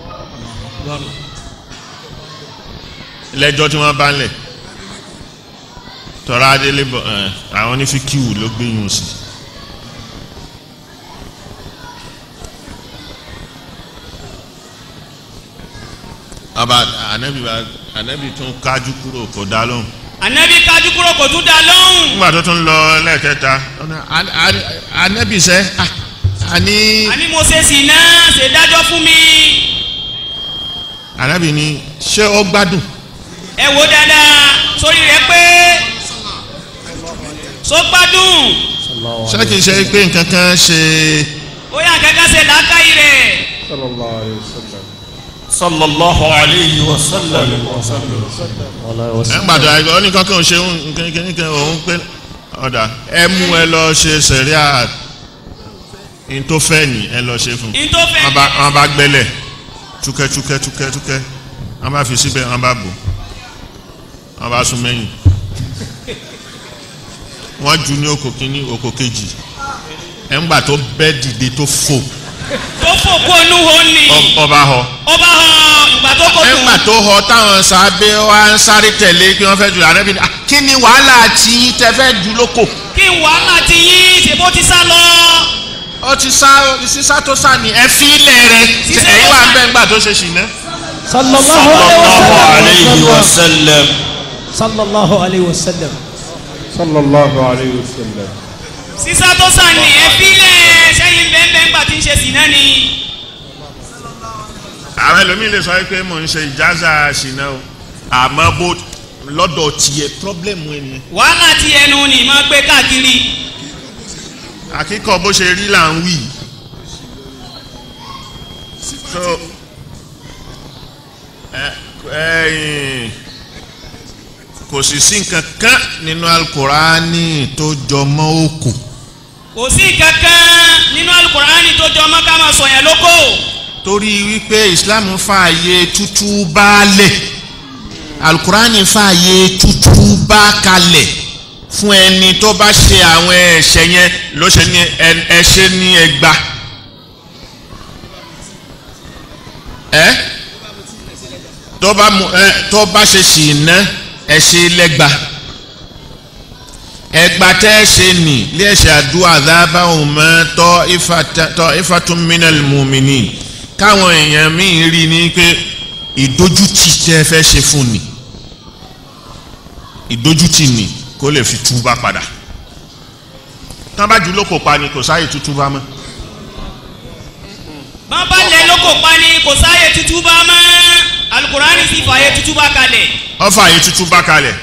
lẹ́jọ́ tí wọ́n bá ń lẹ̀ tọ́ra adélé bọ̀ àwọn onífíkìwù ló gbé yùn sí. ọba anabi anabi tún kájú kúrò kò dá lóhùn. anabi kájú kúrò kò tún dá lóhùn. nígbà tó tún lọ lẹ́ẹ̀kẹta anabi sẹ́ ani. ani mo ṣe ṣìnà ṣe dájọ́ fún mi. anabi ni ṣé ó gbádùn. ẹ wo dáadáa sórí rẹ pé so gbádùn. ṣé kìí ṣe pé nǹkan kan ṣe. ó yà kankan ṣe làákàyè rẹ. sallallahu alayhi wa sallam. sallallahu alayhi wa sallam. ẹ ń gbàdúrà ẹgbẹ́ oníkan kan ṣe nǹkan òun pé ọ̀dà ẹ mú ẹ lọ ṣe sẹ̀ríà n tó fẹ́ ni ẹ lọ ṣe fún n tó fẹ́ ni wọ́n bá gbẹ́lẹ̀ túkẹ́ túkẹ́ túkẹ́ túkẹ́ wọ́n bá fi síbẹ̀ wọ́n bá bò wọ́n bá sún mẹ́yìn wọ́n jù ní oko kínní oko kejì ẹ̀ ń gbà tó bẹ́ dìde tó fò tó fò kó nu ho ni ọba họ ọba họ ìgbà tó kó ẹ̀ ń gbà tó họ táwọn sábẹ́ wa ń sáré tẹ̀lé kí wọ́n fẹ́ jù àrẹ́bí ni kí ni wàhálà tí tẹ fẹ́ jù lóko. kí wàhálà ti yín ṣèbó ti sá lọ. ó ti sá sísá tó sá ni ẹ fi ilẹ̀ rẹ̀ ẹ̀yin wà ń bẹ́ ń gbà tó ṣe ṣìnà. sallallahu alayhi wa sallam. sallallahu alayhi wa sallam. sallallahu alayhi wa sallam. sísá tó sá ni ẹ fi ilẹ̀ sẹ́yìn bẹ́ẹ̀ bẹ́ẹ̀ gbà tí ń ṣe ṣìnà ni. àwọn ẹlòmíì lè sọ pé mò ń ṣe ìjáza ṣìnà o àmọ́ bó lọ́dọ̀ tiẹ̀ pọ́blẹ́mù ẹ̀ nìyẹn. wàhálà ti ẹnu ni máa gbé káàkiri. àkíkọ̀ bó ṣe rí là ń wí. so ẹ̀yìn kò sì sí nǹkan kan nínú alukurani tó jọ mọ́ òkú. kò sí nǹkan kan nínú alukurani tó jọ mọ́ ká máa sọ̀yàn lóko. torí wípé Islam fààyè tútú baálẹ̀ alukurani fààyè tútú bá kalẹ̀ fún ẹni tó bá ṣe àwọn ẹ̀ṣẹ̀ yẹn ló ṣe ní ẹ̀ṣẹ̀ ní ẹgbà ẹ tó bá mu ẹ tó bá ṣe ṣìnà ẹ ṣe lẹ́gba ẹgba tẹ́ ẹ ṣe nì lé ẹ̀ṣẹ̀ àdúrà dábà ọmọ tọ́ ifatun minal mu'minin káwọn èèyàn míì rí ni pé ìdójútì tẹ́ ẹ fẹ́ ṣe fún ni ìdójútì ni kó lè fi túbà padà tán bá jù lóko pa ni kò sáyè tútúbà mọ́. bàbá lẹ lóko pa ni kò sáyè tútúbà mọ́ alukurani sì fààyè tútúbà kalẹ̀. ó fààyè tútúbà kalẹ̀.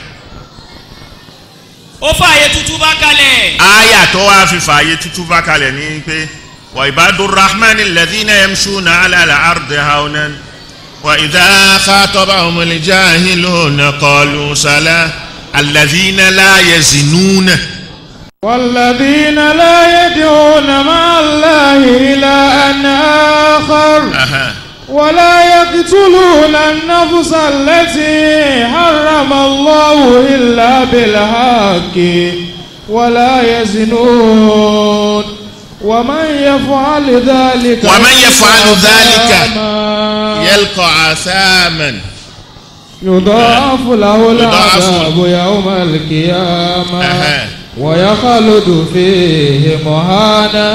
ó fààyè tútúbà kalẹ̀. àyà tó wá fi fààyè tútúbà kalẹ̀ ní pé wa ibadur rahmani alladhina yamshuna ala al-ardi hawnan wa idha khatabahumul jahiluna qalu salama alladhina la yazinuna. والذين لا يدعون مع الله إلها آخر ولا يقتلون النفس التي حرم الله إلا بالحق ولا يزنون ومن يفعل ذلك ومن يفعل ذلك يلقى عثاما يضاعف له العذاب يوم القيامة ويخلد فيه مهانا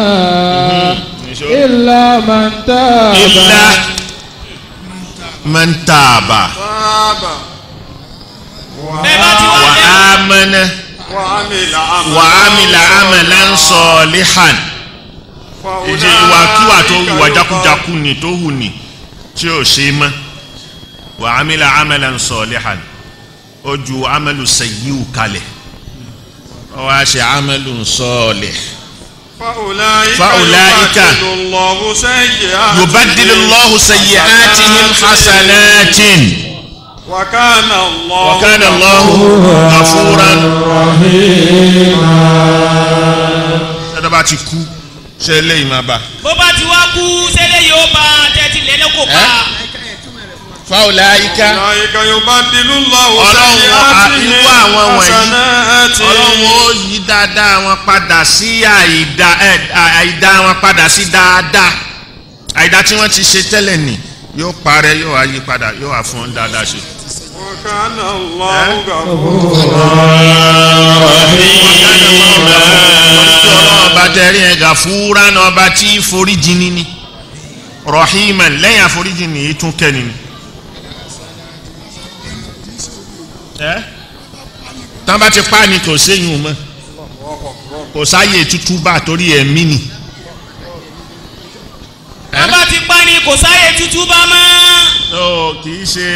إلا من تاب إلا من تاب وآمن وعمل عملا صالحا ìṣe ìwàkiwà tó ìwà jákújákú ni tó hù ní tí ó ṣe mọ́ وعمل عملا صالحا ó ju amalu sayyi'u kalẹ̀ ó wá ṣe amalu salih. فأولئك يبدل الله سيئاتهم حسنات وكان الله وكان الله غفورا رحيما. ṣé bá ti kú ṣe eléyìí máa bá. bó bá ti wá kú ṣe eléyìí ó bá tẹ́tí lẹ́nu kò pa. fáwọláyíká ọlọ́run irú àwọn wọ̀nyí ọlọ́run ó yí dáadáa wọn padà sí àìdá àìdá wọn padà sí dáadáa àìdá tí wọ́n ti ṣe tẹ́lẹ̀ nì yóò parẹ́ yóò wá yí padà yóò wá fún dáadáa ṣe. ọba tẹ̀rí ẹ̀ gàfúrà ní ọba tí foríjì ní rahiman lẹ́yìn àforíjì ní tún kẹ́ni ni. ẹ tán bá ti pa ni kò séyìn mọ́ kò sáyè tútú bá torí ẹ̀mí ni. tán bá ti pa ni kò sáyè tútú bá mọ́. ó kì í ṣe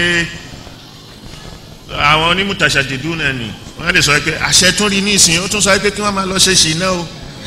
àwọn onímùtàṣàdìdú náà ni wọ́n lè sọ pé àṣẹ tún rí ní ìsìn ó tún sọ pé kí wọ́n máa lọ ṣe ṣìnà o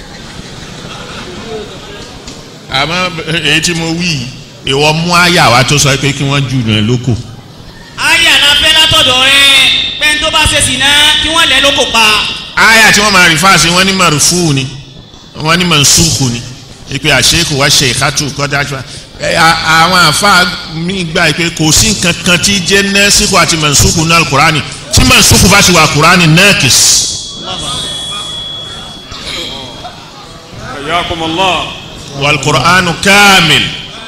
àmọ́ èyí tí mo wí ìwọ mú àyà wa tó sọ pé kí wọ́n jù rẹ̀ lóko. àyà la fẹ́ látọ̀dọ̀ rẹ pẹ́ẹ́n tó bá ṣe ṣìnà kí wọ́n lẹ̀ lóko pa. àyà tí wọ́n máa rí fáàsì wọ́n ní marufu ni wọ́n ní mansukhu ni ìpè àṣekù wá ṣe ìkátù kọ́dá àwọn àfáà mi gbà pé kò sí nǹkan kan tí jẹ́ nẹ́sìkò àti mansukhu náà kùránì tí mansukhu bá ti wà kùránì naqis. Hayyakumullah. wal Qur'anu kamil.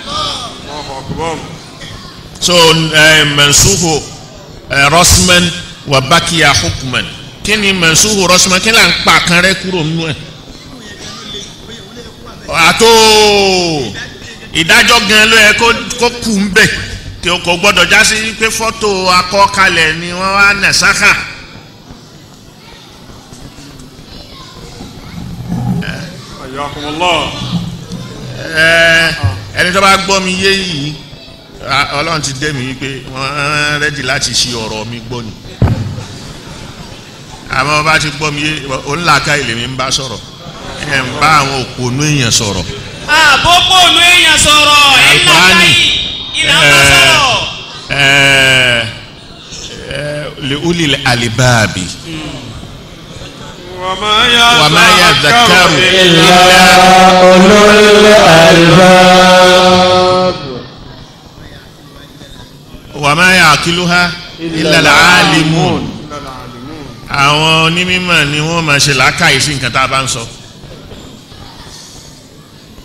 so uh, mansukhu uh, rasman wa bakiya hukman kí ni mansukhu rasman kí ni à ń pa kan rẹ kúrò nínú ẹ̀ àtò ìdájọ́ gan ló yẹ kó kù ń bẹ̀ kí o kò gbọ́dọ̀ já sí pé fọ́tò akọ́kalẹ̀ ni wọ́n wá nà sáká. Hayyakumullah. ẹni tó bá gbọ́ mi yé yìí ọlọ́run ti dé mi wípé wọ́n rẹ́dì láti ṣe ọ̀rọ̀ mi gbọ́ ni àmọ́ bá ti gbọ́ mi yé onílàáká ilé mi ń bá sọ̀rọ̀ ẹ̀ ń bá àwọn òpònú èèyàn sọ̀rọ̀. àbókò ònú èèyàn sọ̀rọ̀ ẹ̀ ń làáká yìí ìlà ń bá sọ̀rọ̀. li ulil alibabi. وما يذكر إلا أولو الألباب وما يعقلها إلا العالمون. àwọn onímọ̀ ni wọ́n máa ṣe làákàyè sí nǹkan tá a bá ń sọ.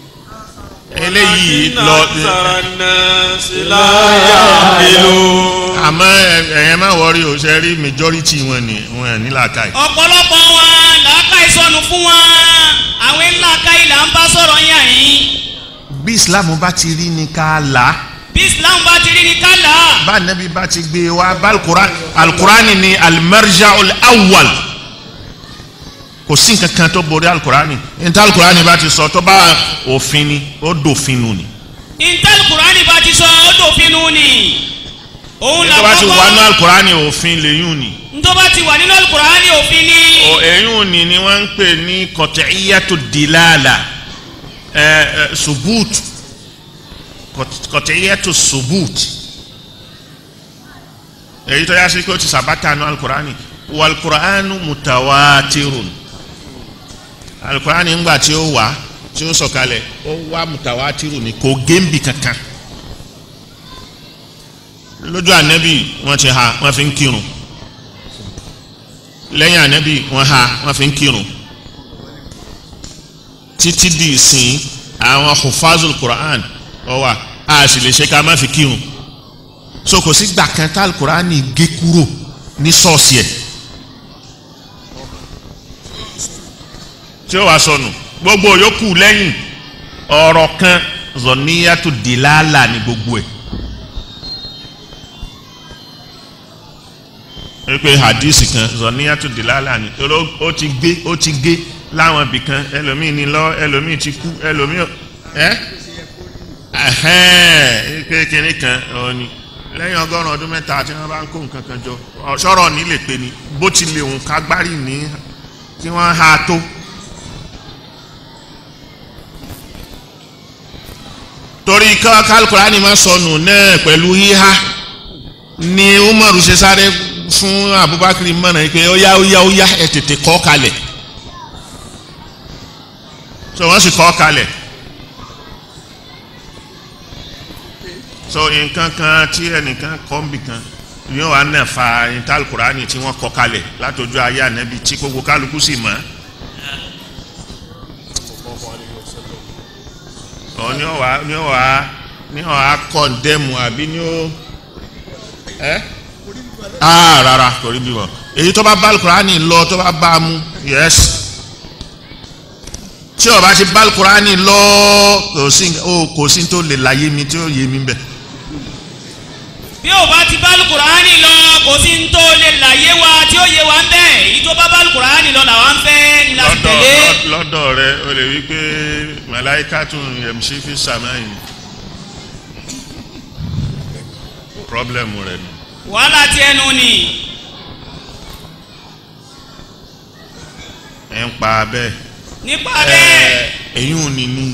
eléyìí lọ àmọ́ ẹ̀yẹn má wọrí o ṣe rí majority wọn ni wọn ní làákàyè. ọ̀pọ̀lọpọ̀ wọn làákàyè sọnù fún wọn àwọn ńláàkàyè là ń bá sọ̀rọ̀ yàn yín. bí islam bá ti rí ni ká là á. bí islam bá ti rí ni ká là á. bá nẹ́bí bá ti gbé wa bá alukurani alukurani ni alimarja'ul awwal kò sí nǹkan kan tó borí alukurani níta alukurani bá ti sọ tó bá òfin ni ó dòfin nù ni. níta alukurani bá ti sọ ó dòfin nù ni. òun là tó bá ti kọ́kọ́ wà ní alukurani òfin lèyún ni. tó bá ti wà nínú alukurani òfin ni. o èyún ni ni wọ́n ń pè ní qat'iyyatu dilala ẹ ẹ subut qat'iyyatu subut èyí tó yá sí pé ó ti sàbátà ní alukurani wàlkuranu mutawatirun alukurani ńgbà tí ó wà tí ó sọ̀kalẹ̀ ó wá mutawatirun ni kò géńbì kankan lójú ànábì wọ́n ti ha wọ́n fi ń kírun lẹ́yìn ànábì wọ́n ha wọ́n fi ń kírun títí di ìsìn àwọn hufazul quran ó wà a sì lè ṣe ká má fi kírun so kò sí gbà kan tá alukurani gé kúrò ní ṣọ́ọ̀ṣì ẹ̀ tí ó wá sọnù gbogbo yòókù lẹ́yìn ọ̀rọ̀ kan zọ̀níyàtò dìláàlà ní gbogbo ẹ̀ pé hadith kan zọ̀níyàtò dìláàlà ní ó ti gbé ó ti gé láwọn ibì kan ẹlòmíì ní lọ ẹlòmíì ti kú ẹlòmíì ẹ ẹhẹn pé kínní kan ọ̀ni lẹ́yìn ọgọ́rùn-ún ọdún mẹ́ta tí wọ́n bá ń kó nǹkan kan jọ ṣọ́rọ̀ ní lè pe ni bó ti lè òun kágbárì ní tí wọ́n ha tó. torí kálukúránì máa sọnù náà pẹ̀lú híhá ni Umaru ṣe sáré fún Abubakar mọ̀nà yìí pé ó yá ó yá ó yá ẹ̀ tètè kọ́ kalẹ̀ so wọ́n sì kọ́ kalẹ̀. so nǹkan kan tí ẹnìkan kọ́ ń bì kan yóò wá náà fa intal kurani tí wọ́n kọ́ kalẹ̀ látọjú ayé ànábi tí gbogbo kálukú sì mọ̀ ọ́ ní ọ̀wá ní ọ̀wá ní ọ̀wá kọ́ndẹ́mù àbí ní ó ẹ́ ah rárá kò rí bí wọ́n èyí tó bá bá kurani lọ tó bá bá a mú yes tí ó bá ti bá kurani lọ kò sí kò sí tó lè láyé mi tí ó yé mi bẹ́ẹ̀. bí o bá ti bá alukurani lọ kò sí ń tó lè láyé wa tí ó yé wa ń bẹ èyí tó bá bá alukurani lọ làwọn fẹ́ ni láti tẹ̀lé. lọ́dọ̀ rẹ o lè wí pé màláíkà tún yẹmṣí fi sàmáyìn pọ́blẹ́mù rẹ ni. wàhálà tí ẹnu ni. ẹ ń pa bẹ́ẹ̀. nípa bẹ́ẹ̀. èyí ò ní ní.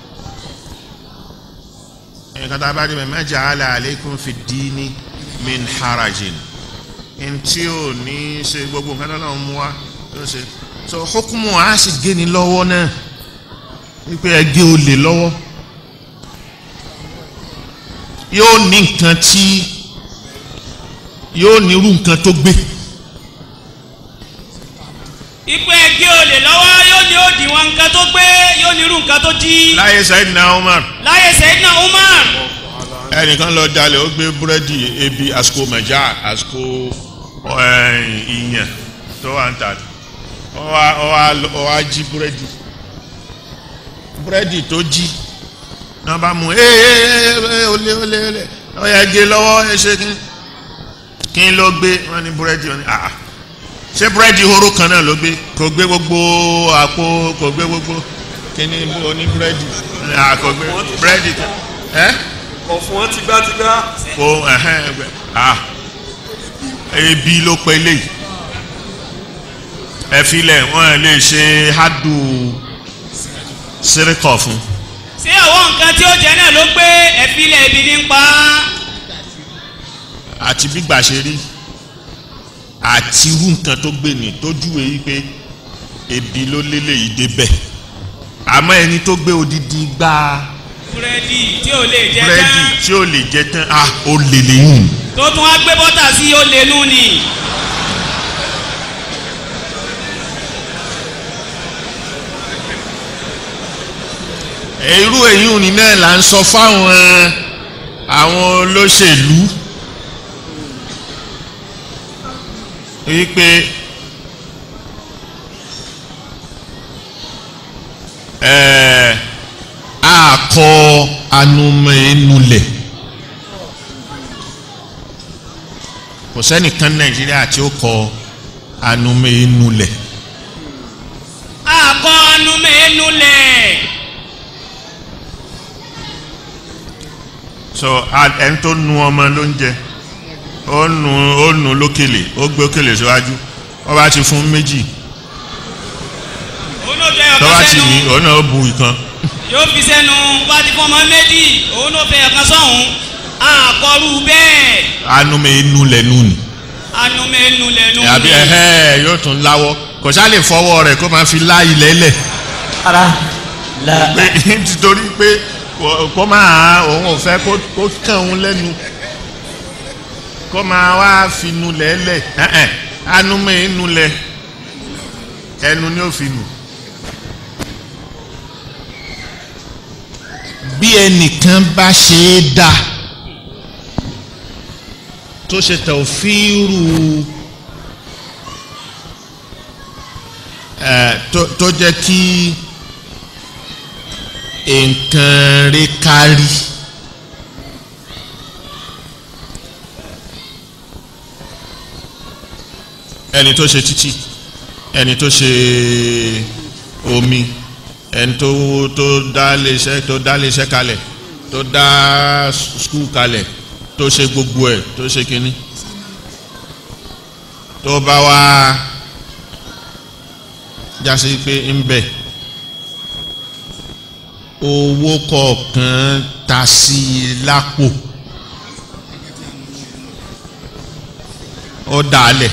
nǹkan tá a bá dé bẹ́ẹ̀ ma ja'ala alaykum fi ddini min harajin ntí ò ní ṣe gbogbo nǹkan tó náà mú wa ló ṣe so hukumu a sì gé ni lọ́wọ́ náà wípé ẹ gé olè lọ́wọ́ yóò ní nǹkan tí yóò ní irú nǹkan tó gbé ipò ẹgbẹ́ olè lọ́wọ́ yóò ní òdiwọ̀n nǹkan tó gbé yóò ní irú nǹkan tó jí. láyé Sayyidina Umar. láyé Sayyidina Umar. ẹnìkan lọ jalè ó gbé búrẹ́dì ebi àsìkò mẹ̀já àsìkò ìyàn tó wà ń tà ó wá jí búrẹ́dì búrẹ́dì tó jí náà bá mú ee olè olè olè ó yẹ gé lọ́wọ́ ẹ ṣe kí n ló gbé wọn ní búrẹ́dì wọn ní àà ṣé búrẹ́dì horo kan náà ló gbé kò gbé gbogbo àpò kò gbé gbogbo kíní oní búrẹ́dì kò gbé búrẹ́dì kan ẹ́. ọ̀fun wọn tìgbàtìgbà. kò ẹ̀hẹ́n ẹgbẹ́ ah ebi ló pẹ́ lé ẹ filẹ̀ wọ́n lè ṣe hádù síríkọ̀ fún. ṣé àwọn nǹkan tí ó jẹ náà ló gbé ẹ̀fílẹ̀ ebi ní pa. àti bí gbà ṣe rí àti irú nǹkan tó gbé ní tójú èyí pé ebi ló lélẹ̀ yìí débẹ̀ àmọ́ ẹni tó gbé odidi gbá búrẹ́dì tí ò lè jẹ tán búrẹ́dì tí ò lè jẹ tán ah ó lè léyìn. tó tún wá gbé bọ́tà sí ó lè nú ni. irú èyí náà là ń sọ fáwọn àwọn olóṣèlú wípé ẹ̀ẹ́ àkọ anumọ̀ enulẹ̀ kò sẹ́nìkan Nàìjíríà tí ó kọ anumọ̀ enulẹ̀. àkọ anumọ̀ enulẹ̀. so ẹni tó nu ọmọ ló ń jẹ ó nu ó nu lókèlè ó gbé òkèlè síwájú wọ́n bá ti fún méjì tó bá ti ní òun náà ó bu ìkan. yóò fi sẹ́nu bá ti fún ọmọ méjì òun náà fẹ́ ọ̀kan sọ̀hún àkọrú bẹ́ẹ̀. anumọ̀ enulẹ̀ nù ni. anumọ̀ enulẹ̀ nù ni. àbí ẹ̀hẹ́ yóò tún láwọ́ kò sá lè fọwọ́ rẹ̀ kó máa fi lá ilẹ̀ lẹ̀. ara la. nítorí pé kó máa òun ò fẹ́ kó kàn òun lẹ́nu kó máa wá fi nulẹ̀ lẹ̀ anumọ̀ enulẹ̀ ẹnu ni ó fi nù. bí ẹnìkan bá ṣe é dá tó ṣe tawfiru ẹ tó jẹ́ kí nǹkan rí kárí ẹni tó ṣe títì ẹni tó ṣe omi ẹni tó tó dá léṣẹ́ tó dá léṣẹ́ kalẹ̀ tó dá skul kalẹ̀ tó ṣe gbogbo ẹ̀ tó ṣe kínní tó bá wá jásí pé ń bẹ owó kọ̀ọ̀kan ta sí i lápò ó dálẹ̀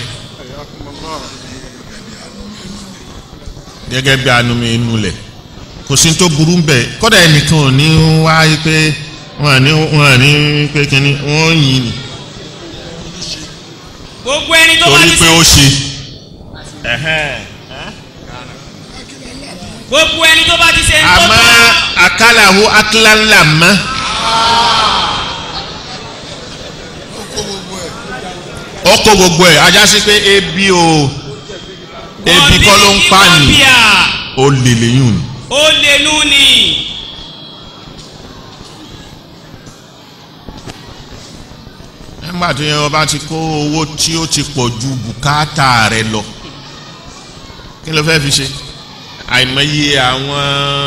gẹ́gẹ́ bí anumọ̀ enulẹ̀ kò sí tó burú bẹ́ẹ̀ kódà ẹnìkan ò ní wá pé wọ́n ní wọ́n ní pé kínní wọ́n yìn ní. gbogbo ẹni tó bá ti torí pé ó ṣe. gbogbo ẹni tó bá ti ṣe ń tó àmọ́ àkàlàwò akílánlá mọ́. ó kó gbogbo ẹ̀ ajá sí pé ebi o ebi kọ́ ló ń pààyàn ó lè léyìn ni. ó lè nú ni. nígbà tó yẹ ọba ti kó owó tí ó ti pọ̀ ju bùkátà rẹ̀ lọ kí ló fẹ́ fi ṣe àìmọye àwọn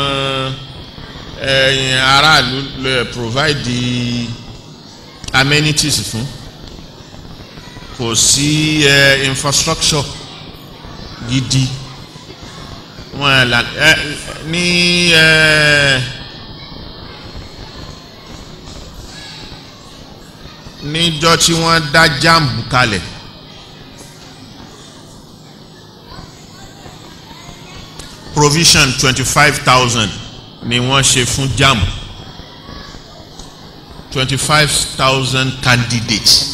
ẹ̀yìn aráàlú lè provide amenities fún kò sí uh, infrastructure gidi wọn là ẹ ní ẹ níjọ́ tí wọ́n dá jáàmù kalẹ̀ provision twenty five thousand ni wọ́n ṣe fún jáàmù twenty five thousand candidates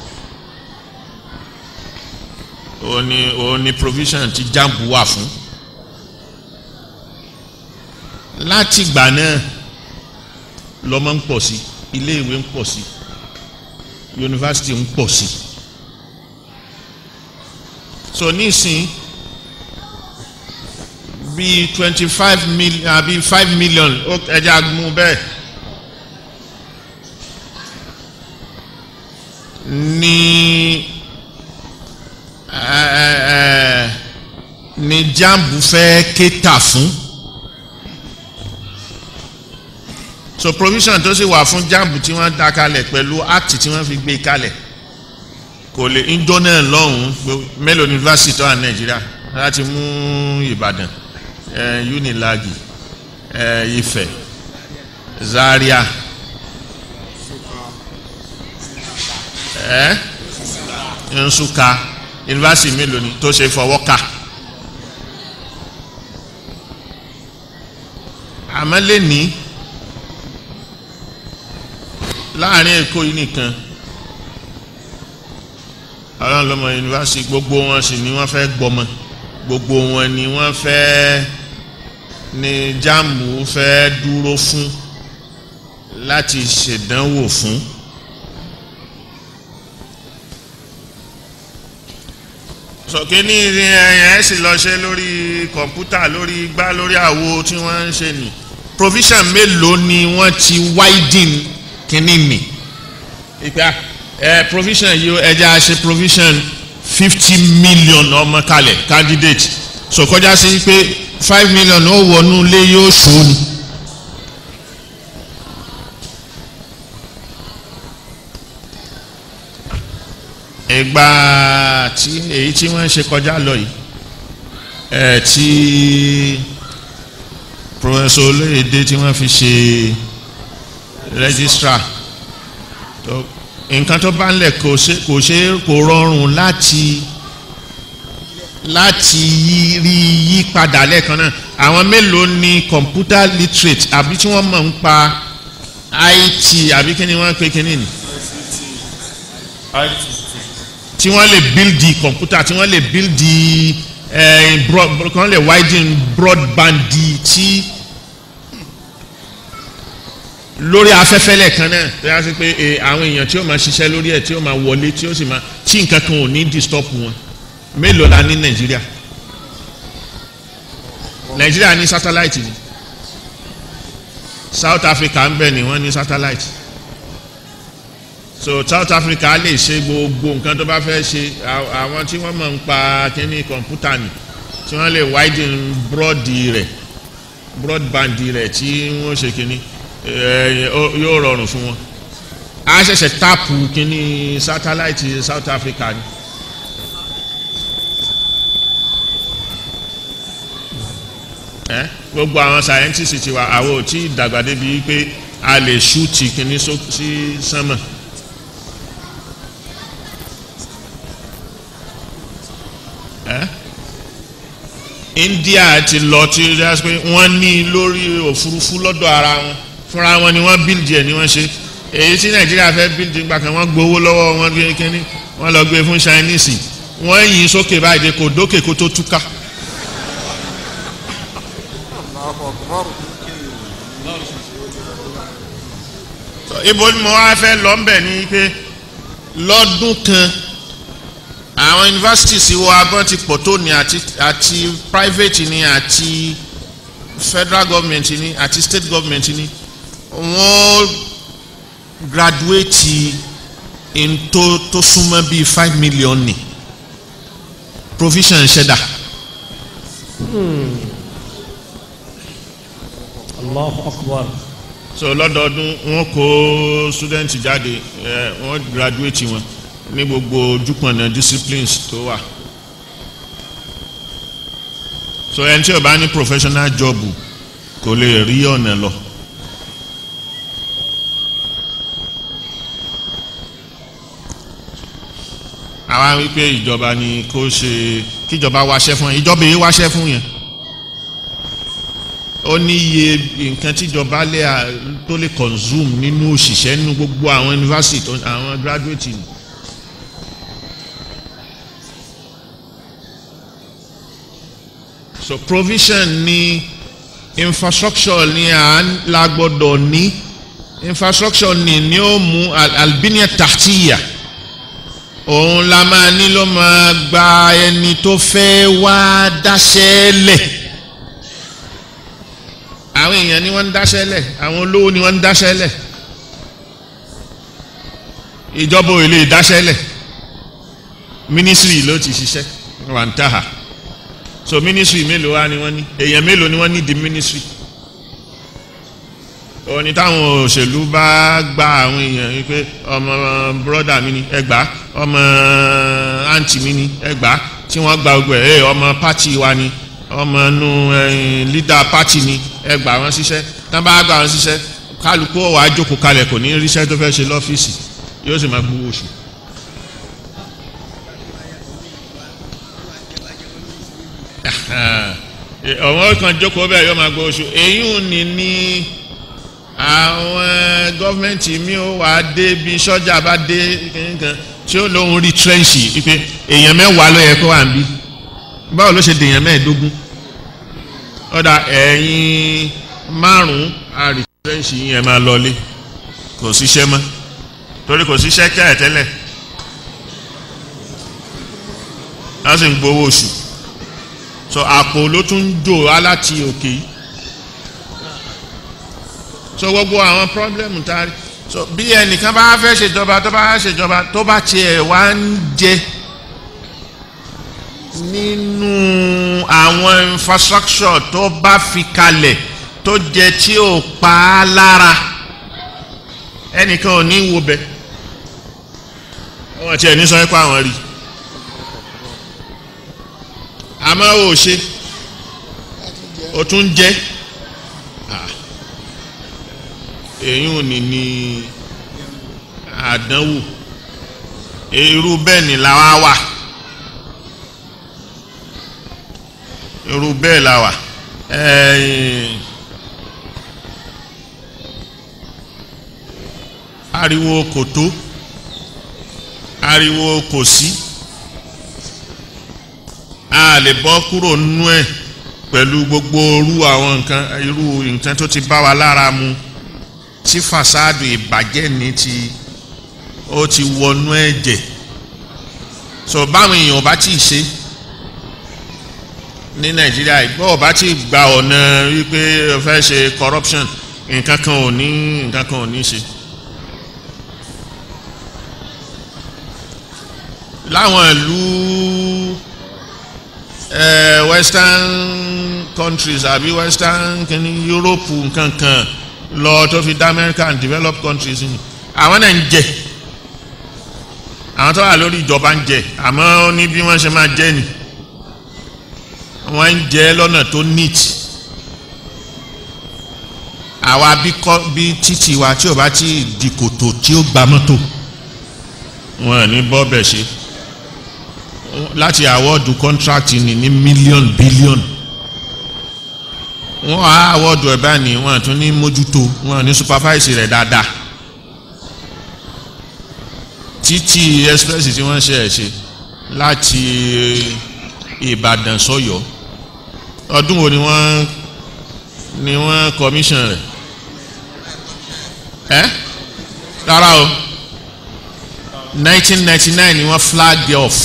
ó ní ó ní provision tí jáàmù wà fún láti ìgbà náà lọ́mọ ń pọ̀ sí ilé ìwé ń pọ̀ sí yunifásitì ń pọ̀ sí so nísìn bíi twenty five million àbí five million ẹja mú bẹ́ẹ̀ ní ní jambu fẹ́ kéta fún so provision tó sì wà fún jambu tí wọ́n dá kalẹ̀ pẹ̀lú act tí wọ́n fi gbé kalẹ̀ kò lè injọ́ náà lọ́hùn-ún mélòó university tó wà Nàìjíríà láti mú Ìbàdàn eh, Unilagi eh, Ifẹ̀ Zaria eh, Nsukka university mélòó ni tó ṣe fọwọ́ kà àmọ́ lè ní láàrin Èkó yìí nìkan ọlọ́run lọ́mọ yunifásitì gbogbo wọn sì ni wọ́n fẹ́ gbọmọ gbogbo wọn ni wọ́n fẹ́ ní jáàmù fẹ́ dúró fún láti ṣèdánwò fún sọ kí ní ẹ̀ sì lọ ṣe lórí kọ̀ǹpútà lórí igbá lórí àwo tí wọ́n ń ṣe nì provision mélòó ni wọ́n ti widen kínní mi ìgbà ẹ provision yìí ẹja ṣe provision fifty million ọmọ kalẹ̀ candidate so kọjá sí pé five million ó wọnú lé yóò ṣó ni. ìgbà tí èyí tí wọ́n ń ṣe kọjá lọ yìí ẹ̀ tí professor olóyèdè tí wọ́n fi ṣe registrar nǹkan tó bá ń lẹ̀ kò ṣe kò ṣe kò rọrùn láti láti rí yí padà lẹ́ẹ̀kan náà àwọn mélòó ni computer literate àbí tí wọ́n mọ̀ ń pa I T àbí kí ni wọ́n pè kí ni ni tí wọ́n lè build the computer tí wọ́n lè build the eh, broad tí wọ́n lè widen broadband tí lórí afẹ́fẹ́ lẹ́ẹ̀kan náà tó yà sí pé àwọn èèyàn tí ó máa ṣiṣẹ́ lórí ẹ̀ tí ó máa wọlé tí ó sì máa tí nǹkan kan ò ní disturb wọn mélòó la ní Nàìjíríà Nàìjíríà ní satellite ni South Africa ń bẹ ni wọ́n ní satellite so South Africa lè ṣe gbogbo nǹkan tó bá fẹ́ ṣe àwọn tí wọ́n mọ̀ ń pa kíní kọ̀ǹpútà ni tí wọ́n lè widen broad rẹ̀ broadband rẹ̀ tí wọ́n ṣe kíní yóò rọrùn fún wọn a ṣẹ̀ṣẹ̀ táàpù kíní satellite South Africa ni ẹ gbogbo àwọn scientists ti wà àwọn ò tí ì dàgbà débi pé a lè ṣúùtì kíní sí sánmà. Eh? India ti lọ tí wọ́n ní lórí òfurufú lọ́dọ̀ ara wọn fúnra wọn ni wọ́n build ẹ̀ ni wọ́n ṣe èyí tí Nàìjíríà fẹ́ build nígbà kan wọ́n gbowó lọ́wọ́ wọn gbé kínní wọ́n lọ gbé fún Chinese wọ́n yìn sókè báyìí kò dókè kó tó túká. ibo ni mo wá fẹ́ lọ ń bẹ̀ ni pé lọ́dún kan àwọn universities wo agbọ́n ti pọ̀ tó ní àti àti private ni àti federal government ni àti state government ni wọ́n graduate in tó tó súnmọ́ bíi five million ni provision ṣẹ̀dá. Hmm. Allahu Akbar. so lọ́dọọdún wọ́n kó student jáde wọ́n graduate wọn ní gbogbo ojúpọ̀nà disciplines tó wà so ẹni tí ó bá ní professional job kò lè rí ọ̀nà lọ. àwa wípé ìjọba ni kó ṣe kíjọba wáṣẹ́ fún yẹn ìjọba yìí wáṣẹ́ fún yẹn ó ní iye nǹkan tíjọba lè tó lè consume nínú òṣìṣẹ́ nínú gbogbo àwọn university àwọn graduate ni. so provision ni infrastructure ni à ń la gbọ́dọ̀ ní infrastructure ni ni ó mú albinia tahtiya òun la máa ní ló máa gba ẹni tó fẹ́ wá dáṣẹ́ lẹ̀ àwọn èèyàn ni wọ́n ń dáṣẹ́ lẹ̀ àwọn olówó ni wọ́n ń dáṣẹ́ lẹ̀ ìjọba ò lè dáṣẹ́ lẹ̀ ministry ló ti ṣiṣẹ́ wà ń tàhà so ministry mélòó wá ni wọ́n ní èèyàn mélòó ni wọ́n ní di ministry òní táwọn òṣèlú bá gba àwọn èèyàn wípé ọmọ brother mi ni ẹgbàá ọmọ àǹtí mi ni ẹgbàá tí wọ́n gba gbogbo ẹ̀ ọmọ party wa ni ọmọ nu leader party ni ẹgbàá wọn ṣiṣẹ́ tán bá gba wọn ṣiṣẹ́ kálukú wàá jókòó kalẹ̀ kò ní ríṣẹ́ tó fẹ́ ṣe lọ́fíìsì yóò sì máa gbowó oṣù. ọ̀wọ́n kan jókòó bẹ́ẹ̀ yóò máa gbowó oṣù èyí ò ní ní àwọn gọ́fìmẹ̀ntì mi ò wá dé bí sọ́jà bá dé nǹkan tí ó lóun rí tírẹ́ǹsì wípé èèyàn mẹ́wàá ló yẹ kó wà ń bí báwo ló ṣe dèèyàn mẹ́ẹ̀ẹ́dógún ọ̀dà ẹ̀yìn márùn-ún àrí tírẹ́ǹsì yẹn máa lọlé kò síṣẹ́ mọ́ torí kò síṣẹ́ kẹ́ ẹ̀ tẹ́lẹ̀ wọ́n sì ń gbowó oṣù so àpò ló tún ń jò aláti òkè yìí so gbogbo àwọn pọ́blẹ́mù tá a rí so bí ẹnìkan bá fẹ́ ṣèjọba tó bá ṣèjọba tó bá tiẹ̀ wá ń jẹ nínú àwọn infrastructure tó bá fi kalẹ̀ tó jẹ tí ò pa á lára ẹnìkan ò ní wo bẹ wọ́n tiẹ̀ ní sọ pé àwọn rí àmọ́ ò ṣe ó tún jẹ́ èyí ò ní ní àdánwò irú bẹ́ẹ̀ ni làwa wà irú bẹ́ẹ̀ la wà ariwo kò tó ariwo kò sí a lè bọ́ kúrò nínú ẹ̀ pẹ̀lú gbogbo orú àwọn nǹkan irú nǹkan tó ti bá wa lára mu tí fasádù ìbàjẹ́ ní ti ó ti wọnú ẹ̀jẹ̀ so báwọn èèyàn bá ti ṣe ní Nàìjíríà ìgbọ́ ọba ti gba ọ̀nà wípé ó fẹ́ ṣe corruption nǹkan kan ò ní nǹkan kan ò ní ṣe láwọn ìlú eh, western countries àbí western kìíní Europe nǹkan kan lọ tó fi dá America and developed countries ni àwọn náà ń jẹ àwọn tó wà lórí ìjọba ń jẹ àmọ́ ó ní bí wọ́n ṣe máa jẹ ni wọ́n ń jẹ lọ́nà tó neat àwa bí títì wa tí ò bá ti di kòtò tí ó gba mọ́tò wọn ní bọ́ọ̀bẹ̀ ṣe láti àwọ́dù contract ní ní million billion wọ́n á àwọ́dù ẹ̀ báyìí wọ́n tún ní mójútó wọ́n ní supervise rẹ̀ dáadáa títí express tí wọ́n ṣe ẹ̀ ṣe láti Ìbàdàn sọ́yọ́ ọdún wo ni wọ́n ni wọ́n commission rẹ̀ ẹ́ rárá o nineteen ninety nine ni wọ́n flag off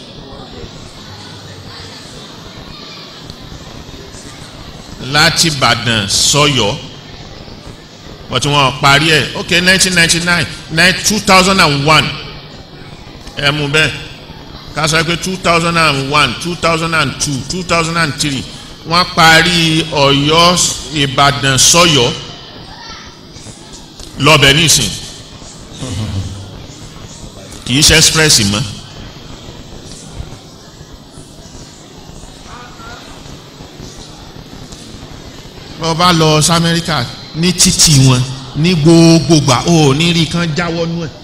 láti Ìbàdàn sọ́yọ́ but wọ́n parí ẹ̀ ok nineteen ninety nine two thousand one ẹ mú bẹ́ẹ̀ ká sọ pé two thousand one two thousand two two thousand three wọ́n parí Ọ̀yọ́ Ìbàdàn sọ́yọ́ lọ́bẹ̀ nísìn kìí ṣe express mọ́ wọ́n bá lọ sí Amẹ́ríkà ní títì wọn ní gbogbogbà ó ní rí kan jáwọ́ nú ẹ̀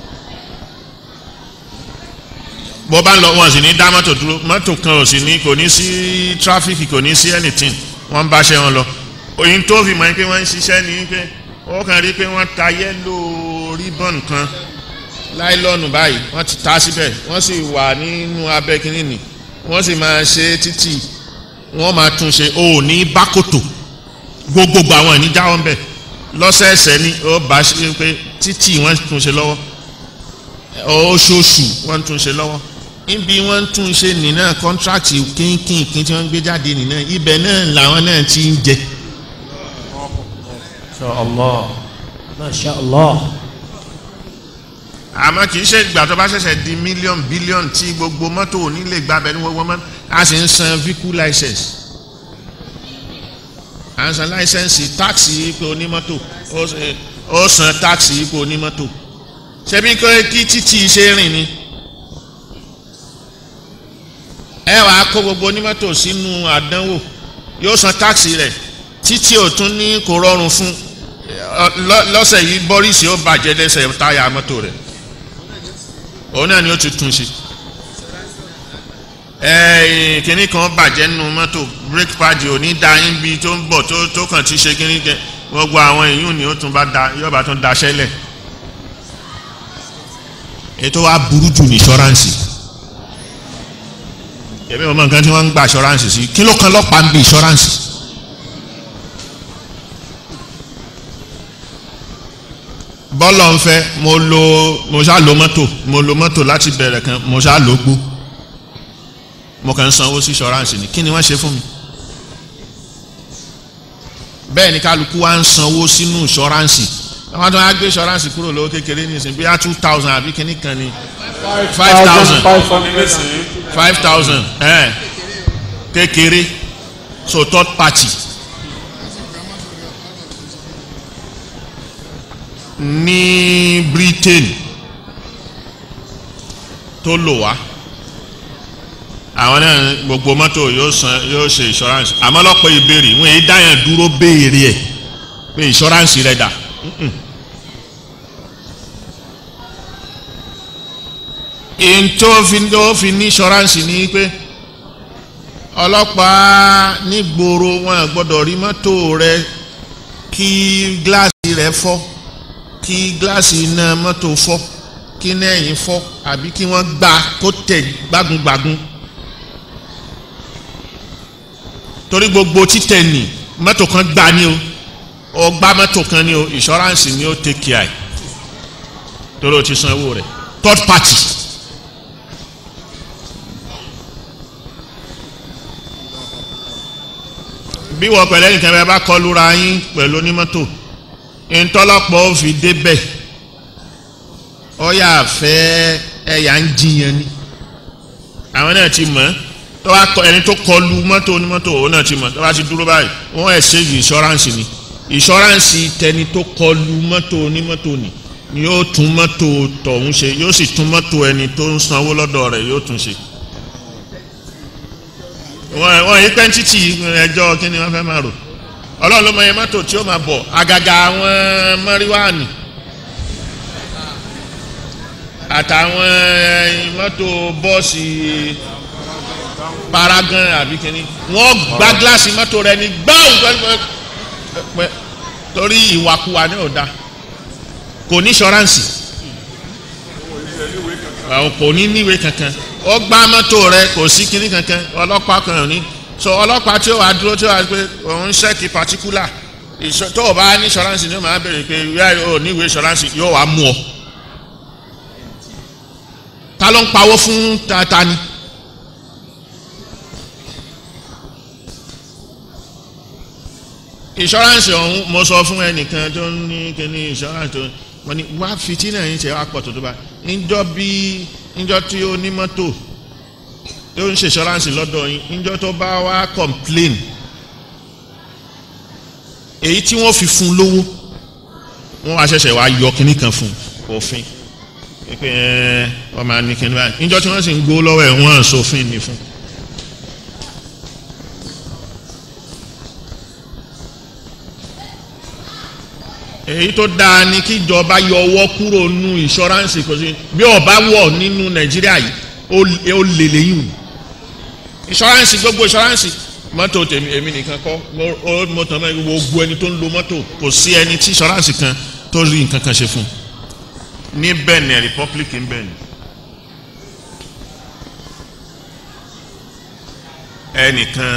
bó bá lọ wọn sì ní dá mọ́tò dúró mọ́tò kan ò sì ní kò ní sí tráfíkì kò ní sí anything wọ́n bá ṣe wọn lọ òyìn tó fi mọ̀ pé wọ́n ń ṣiṣẹ́ ní pé ó kàn rí pé wọ́n ta yẹ́lò ribbon kan láìlọ́nù báyìí wọ́n ti ta síbẹ̀ wọ́n sì wà nínú abẹ́ kínní ni wọ́n sì máa ṣe títì wọ́n máa tún ṣe ó ní bákòtò gbogbogbò àwọn ìní jáwọ́ ń bẹ̀ lọ́sẹ̀ẹsẹ̀ ni ó bá ṣe pé títì wọ́n tún ṣe lọ́wọ́ oṣooṣù wọ́n tún ṣe lọ́wọ́ níbi wọ́n tún ṣe nínà kọ́ńtrákì kínkínkín tí wọ́n gbé jáde nínà ibẹ̀ náà làwọn náà ti ń jẹ. Masha Allah Masha Allah. àmọ́ kì í ṣe ìgbà tó bá ṣẹ̀ṣẹ̀ di mílíọ̀nù bílíọ̀nù tí gbogbo mọ́tò ò ní lè gbabẹ̀ ní gbogbo mọ́tò a sì ń san vehicle license à ń san license táàkì ipò onímọ́tò ó san táàkì ipò onímọ́tò ṣebí kí títí ṣe rìn ni ẹ wàá kó gbogbo onímọ́tò sínú àdánwò yóò san táàkì rẹ̀ títí ò tún ní kò rọrùn fún lọ́sẹ̀ yìí bọ́rìsì ó bàjẹ́ lẹ́sẹ̀ táyà mọ́tò rẹ̀ òun náà ni ó ti tún ṣe ẹ kìnnì kan bàjẹ́ nínú mọ́tò brake pad ò ní da yín bí tó ń bọ̀ tó tó kàn ti ṣe kìnnì kẹ gbogbo àwọn èèyàn ni ó tún bá da yóò bá tún daṣẹ́ lẹ̀ ètò wa burú jù ní insurance èmi ò mọ nǹkan tí wọ́n ń gba insurance sí kí ló kan lọ́pàá ń bí insurance. bọ́lọ̀ ń fẹ́ mo lo mo ṣá lo mọ́tò mo lo mọ́tò láti bẹ̀rẹ̀ kan mo ṣá lo gbó mo kàn ń sanwó sí insurance ni kí ni wọ́n ṣe fún mi bẹ́ẹ̀ ni kálukú wa ń sanwó sínú insurance àwọn tó wá gbé insurance kúrò lówó kékeré ní ìsìn bí i two thousand àbí kíní kan ní five thousand five thousand ẹ̀ kékeré so third party ní Britain tó lò wá àwọn náà gbogbo mọ́tò yóò san yóò ṣe insurance àmọ́ lọ́pọ̀ ìbéèrè wọ́n èyí dáyàn dúró béèrè ẹ̀ pé insurance rẹ̀ dà in tó fi tó fi ní insurance ní pé ọlọ́pàá nígboro wọn gbọ́dọ̀ rí mọ́tò rẹ̀ kí gíláàsì rẹ̀ fọ́ kí gíláàsì iná mọ́tò fọ́ kí nẹ́yìn fọ́ àbí kí wọ́n gbá kó tẹ̀ gbágungbàgun torí gbogbo títẹ̀ ní mọ́tò kan gbá ní o ó gbá mọ́tò kan ní o insurance ni ó take care torí o ti san owó rẹ̀ third party bí wọ́n pẹ̀lẹ́ nìkan bẹ́ẹ̀ bá kọlu ra yín pẹ̀lú onímọ́tò ntọ́lọ́pọ̀ ó fi débẹ̀ ó yà fẹ́ ẹ̀yà ń jiyàn ni àwọn náà ti mọ̀ tó wá kọ ẹni tó kọlu mọ́tò onímọ́tò òun náà ti mọ̀ tó bá ti dúró báyìí wọ́n exchange insurance ni insurance tẹni tó kọlu mọ́tò onímọ́tò ni yóò tún mọ́tò tọ̀hún ṣe yóò sì tún mọ́tò ẹni tó ń sanwó lọ́dọ̀ rẹ̀ yóò tún ṣe wọ́n wọ́n yí pẹ́ntìtì ẹjọ́ kí ni wọ́n fẹ́ máa rò ọlọ́run ló mọ iye mọ́tò tí ó máa bọ̀ àgàgà àwọn mọ́ríwáàní àtàwọn mọ́tò bọ́ọ̀sì paragon àbí kíní wọ́n gbá gíláàsì mọ́tò rẹ̀ ní gbáwù pẹ́ torí ìwàkuwà ní ọ̀dà kò ní ṣọ́ránsì kò ní níwèé kankan ó gbá mọ́tò rẹ̀ kò sí kíní kankan ọlọ́pàá kan ní so ọlọ́pàá tí ó wà dúró tí ó wà pé òun ṣẹ́ẹ̀kì particular tó o bá ní insurance ni ó máa bèrè pé wíwá o ní ìwé insurance yóò wá mú ọ ta ló ń pawó fún tata ni insurance ọ̀hún mo sọ fún ẹnìkan tó ń ní kíní insurance tó wọ́n ní wá fìtínà yín ṣe wá pọ̀ tó tó bá níjọ́ bí níjọ́ tí ó ní mọ́tò tó ń ṣe insurance lọ́dọ̀ yín níjọ́ tó bá wá complain èyí tí wọ́n fi fún lówó wọ́n wá ṣẹ̀ṣẹ̀ wá yọ kíní kan fún òfin pé ẹ wọ́n máa ní kíní báyìí níjọ́ tí wọ́n sì ń gbó lọ́wọ́ ẹ̀ wọ́n sófin ní fún. èyí tó dáa ni kí ìjọba yọ ọwọ́ kúrò nínú insurance kò sí bí ọba wọ̀ nínú Nàìjíríà yìí ó lè léyìn insurance gbogbo insurance mọ́tò tèmi èmi nìkan kọ́ mo tàn mọ́ gbogbo ẹni tó ń lo mọ́tò kò sí ẹni tí insurance kan tó rí nǹkan kan ṣe fún ní Benin Republic ń Benin ẹnìkan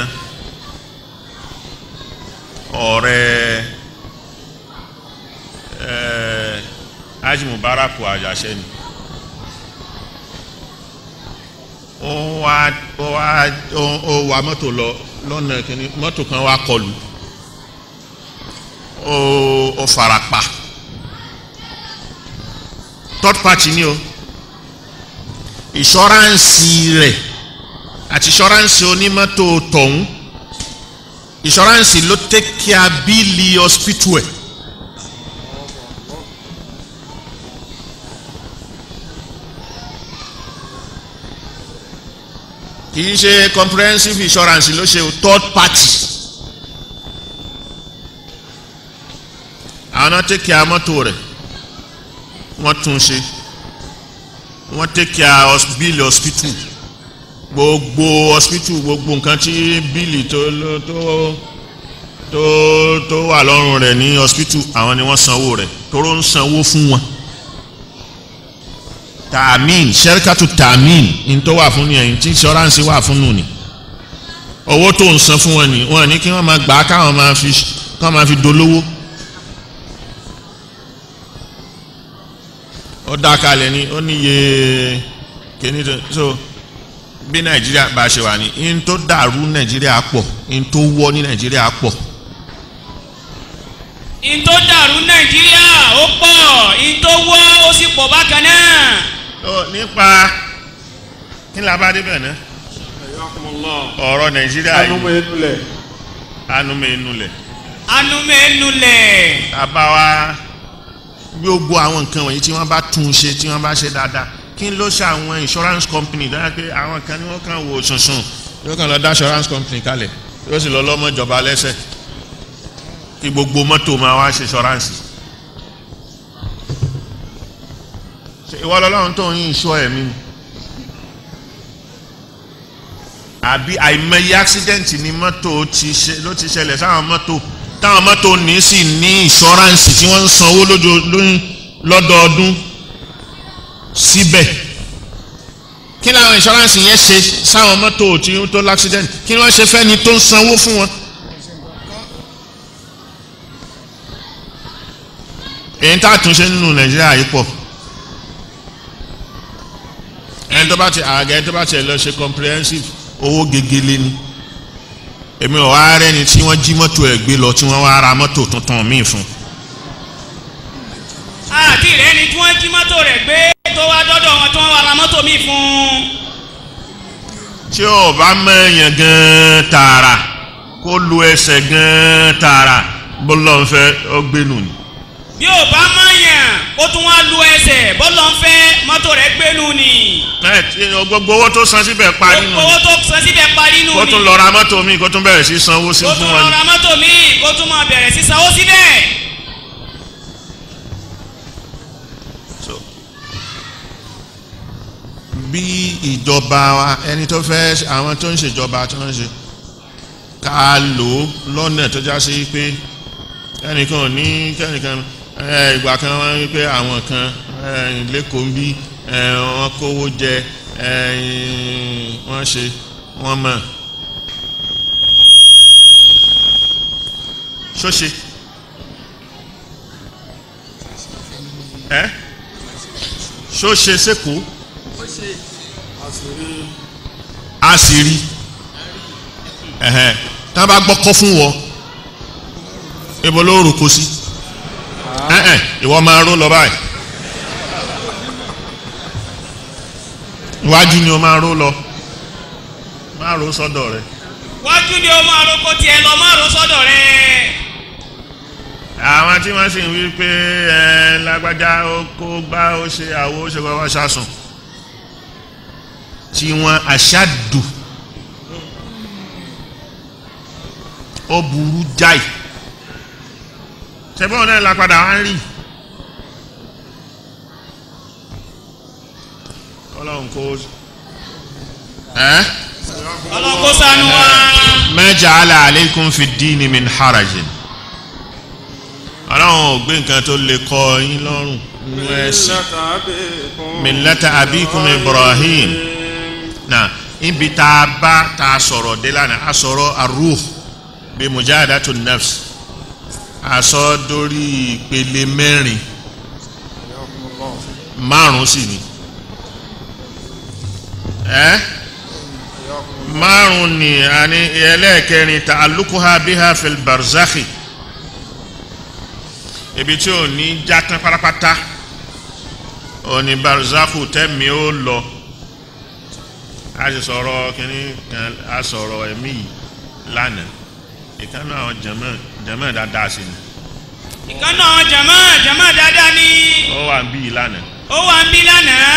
ọ̀rẹ́ ẹ̀ẹ́ Haji Mubaraku Àjàṣẹ́ ni ó wá ó wá ó wá mọ́tò lọ lọ́nà kìíní mọ́tò kan wá kọlù ó ó farapa third party ni o insurance rẹ̀ àti insurance onímọ́tò tọ̀hún insurance ló take care bíìlì hospital ẹ̀. kì í ṣe comprehensive insurance ló ṣe third party àwọn náà take care mọ́tò rẹ̀ wọ́n tún ṣe wọ́n take care bill hospital gbogbo hospital gbogbo nǹkan tí bíìlì tó tó tó tó wà lọ́rùn rẹ̀ ní hospital àwọn ni wọ́n sanwó rẹ̀ tóró ń sanwó fún wọn tààmìn sẹ́ríkàtù tààmìn ní tó wà fún ni ẹ̀yìn tí insurance wà fún nù ni owó tó ń san fún wọn ni wọn ní kí wọ́n máa gbà á káwọn máa fi káwọn máa fi dolówó ó dá kalẹ̀ ni ó níye kíní tó so bí Nàìjíríà bá ṣe wà ní in tó dàrú Nàìjíríà pọ̀ in tó wọ́ ní Nàìjíríà pọ̀. in tó dàrú Nàìjíríà ó pọ̀ in tó wọ́ ó sì pọ̀ bákan náà. nípa kí la bá débẹ̀ náà ọ̀rọ̀ Nàìjíríà yìí anumẹ̀nulẹ̀ anumẹ̀nulẹ̀ anumẹ̀nulẹ̀. àbáwá gbogbo àwọn nǹkan wọ̀nyí tí wọ́n bá tún ṣe tí wọ́n bá ṣe dáadáa kí ló ṣe àwọn insurance company dára pé àwọn kan ní wọ́n kàn wò sùnsùn yóò kàn lọ dá insurance company kalẹ̀ yóò sì lọ lọ́mọ ìjọba lẹ́sẹ̀ kí gbogbo mọ́tò máa wá ṣe insurance. ìwọ lọ́lọ́run tó ń yín ìṣọ́ ẹ̀mí àbí àìmọye accident ni mọ́tò ti ṣe ló ti ṣẹlẹ̀ sáwọn mọ́tò táwọn mọ́tò ní sì ní insurance tí wọ́n ń sanwó lọ́dọọdún síbẹ̀ kí ni àwọn insurance yẹn ṣe sáwọn mọ́tò tí ó tó l'accident kí ni wọ́n ṣe fẹ́ni tó ń sanwó fún wọn. èyí tá a tún ṣe nínú Nàìjíríà yìí pọ̀ ẹni tó bá ti àgẹ́ ẹni tó bá ti ẹ̀ lọ ṣe comprehensive owó gegele ni èmi ò wá rẹ́ni tí wọ́n jí mọ́tò ẹ̀ gbé lọ tí wọ́n wá ra mọ́tò tuntun míì fún. àti ìrẹ́ni tí wọ́n jí mọ́tò rẹ̀ gbé tó wá dọ́dọ̀ wọn tí wọ́n wá ra mọ́tò míì fún. tí ò bá mẹ́yàn gan-an tààrà kó lu ẹsẹ̀ gan-an tààrà bó lọ́n fẹ́ ó gbénu ni. bí ò bá mọ̀yàn ó tún wá lu ẹsẹ̀ bó lọ́n fẹ́ mọ́tò rẹ̀ gbénu ni. gbogbo owó tó san síbẹ̀ parí nù. gbogbo owó tó san síbẹ̀ parí nù ni. kó tún lọ ra mọ́tò míì kó tún bẹ̀rẹ̀ sí sanwó sí fún wọn. kó tún lọ ra mọ́tò míì kó tún máa bẹ̀rẹ̀ sí sanwó síbẹ̀. bí ìjọba wa ẹni tó fẹ́ àwọn tó ń ṣèjọba tó ń ṣe ká lò ó lọ́nà tó já sí pé ẹnìkan ò ní kẹ́nìkan ìgbà kan wọ́n rí pé àwọn kan lẹ́kọ̀ọ́ ń bí wọ́n kówó jẹ wọ́n ṣe wọ́n mọ̀ ṣóṣe ẹ́ ṣóṣe sẹ́kọ̀ọ́ àṣírí ẹ̀hẹ́n tí wọ́n bá gbọ́kọ́ fún wọ ibo ló rò kó sí ẹ̀hẹ́n ìwọ máa ró lọ báyìí iwájú ni o máa ró lọ máa ró sọ́dọ̀ rẹ̀ wájú ni o máa roko tiẹ̀ lọ máa ró sọ́dọ̀ rẹ̀. àwọn tí wọ́n sì ń wí pé ẹ lágbájá ó kó gbá ó ṣe àwo ó ṣe kọ́ wọ́n ṣàsùn tí wọ́n aṣáàdù ó burú jáì ṣẹ́gbọ́n náà la padà wá ń rí ọlọ́run kó ẹ́ ọlọ́run kó ṣàánú wa. ma ja'ala alaykum fi ddini min harajin ọlọ́run ò gbé nǹkan tó lè kọ yín lọ́rùn nínú ẹ̀sìn millata abikum Ibrahim na ibi tá a bá tá a sọ̀rọ̀ dé lánàá a sọ̀rọ̀ arúh bí mujahadatu nafs a sọ dórí ìpele mẹ́rin márùn sì ni ẹ́ márùn ni àní ẹlẹ́ẹ̀kẹrin ta'alluquha biha fil barzakhi ibi tí ò ní já tán pátápátá ò ní barzakhu tẹ́mi ó lọ a sì sọ̀rọ̀ kìíní kan a sọ̀rọ̀ ẹ̀mí yìí lánàá ìkànnì àwọn jẹ̀mọ́ jẹ̀mọ́ dáadáa sí ni. ìkànnì àwọn jẹ̀mọ́ jẹ̀mọ́ dáadáa ni. ó wà ń bí yìí lánàá. ó wà ń bí lánàá.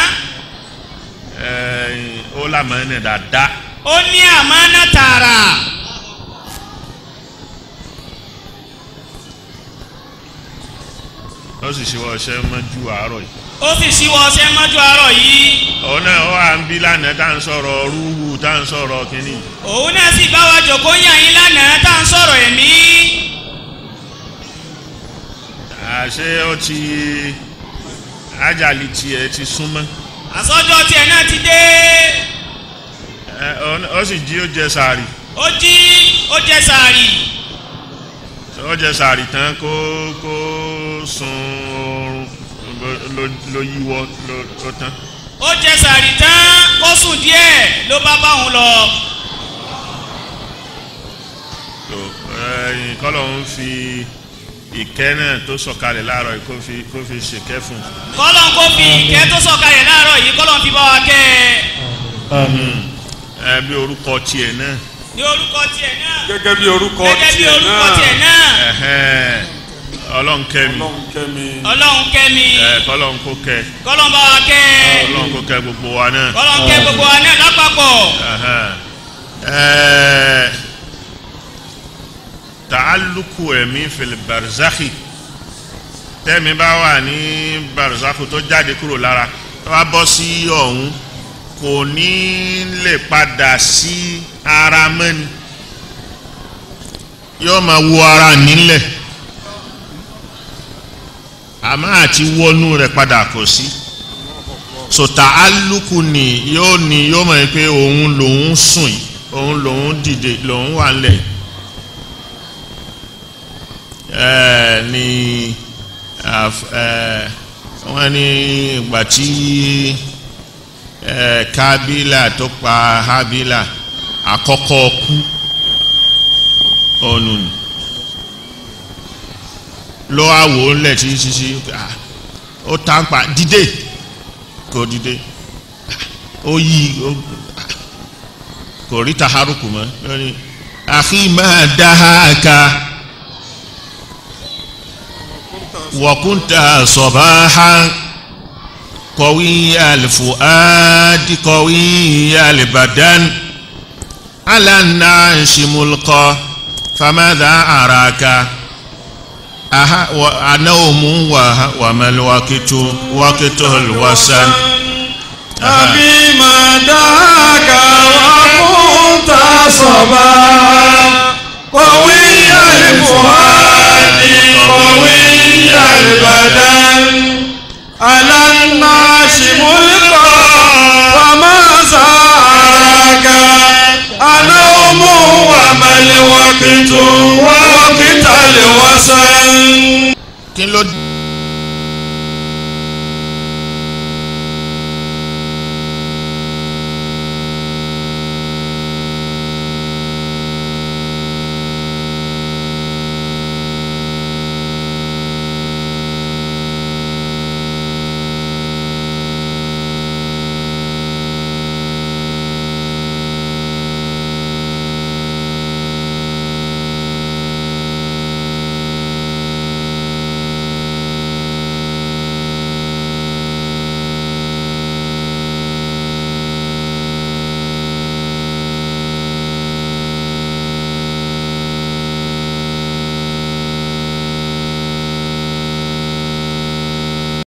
ẹ̀ẹ́n ó lámàánà dáadáa. ó ní àmánà tààrà. ó sì ṣíwọ́ ọṣẹ́ mọ́jú àárọ̀ yìí. ó sì ṣíwọ́ ọṣẹ́ mọ́jú àárọ̀ yìí. òun náà ó wà ń bí lánàá tá à ń sọ̀rọ̀ rúhù tá à ń sọ̀rọ̀ kínní. òun náà sì bá wa jòkó yàn yín lánàá tá à ń sọ̀rọ̀ ẹ̀mí. àṣé ó ti ájàlì tiẹ̀ ti súnmọ́. àsọjọ́ tiẹ̀ náà ti dé. ẹ ó sì jí ó jẹ sàárì. ó jí ó jẹ sàárì. ó jẹ sàárì tán kó kó sun oorun ló yíwọ́ ló tán. ó jẹ sàárì tán kó sùn díẹ̀ ló bá bá òun lọ. kọ́lọ̀ ń fi ìkẹ́ náà tó sọ̀kalẹ̀ láàárọ̀ yìí kó fi kó fi ṣèkẹ́ fún un. kọ́lọ̀ kó fi ìkẹ́ tó sọ̀kalẹ̀ láàárọ̀ yìí kọ́lọ̀ fi bá wa kẹ́ ẹ. ẹ bí orúkọ tiẹ̀ náà. ní orúkọ tiẹ̀ náà. gẹ́gẹ́ bí orúkọ gẹ́gẹ́ bí orúkọ tiẹ̀ náà. ọlọ́run kẹ́mi. ọlọ́run kẹ́mi. ọlọ́run kẹ́mi. kọ́lọ́run kó kẹ́. kọ́lọ̀ bá wa kẹ́ ẹ. ọlọ́run kó kẹ́ gbogbo wa náà. kọ́lọ̀ kẹ́ gbogbo wa náà lápapọ̀. tàálùkù ẹ̀mí fil barzakhi tẹ́mi bá wà ní barzakhi tó jáde kúrò lára tó bá bọ́ sí ọ̀hún kò ní lè padà sí ara mọ́ni yóò máa wo ara nílẹ̀ àmọ́ àti wọnú rẹ̀ padà kò sí so tàálùkù ni yóò ní yóò mọ̀ pé òun lòun sùn yìí òun lòun dìde lòun wà lẹ̀ ẹ ní ẹ wọ́n ní ìgbà tí ẹ kábílà tó pa hábílà àkọ́kọ́ kú ọ̀nù ló wá wò ó lẹ̀ títí títí ó tàǹpà dìde kò dìde ó yí kò rí taharuku mọ́ lórí àfi máa dáhàká. وكنت صباحا قوي الفؤاد قوي البدن على النعش ملقى فماذا أراك أها نوم وما الوقت وقت الوسن أبي ما داك وكنت صباحا قوي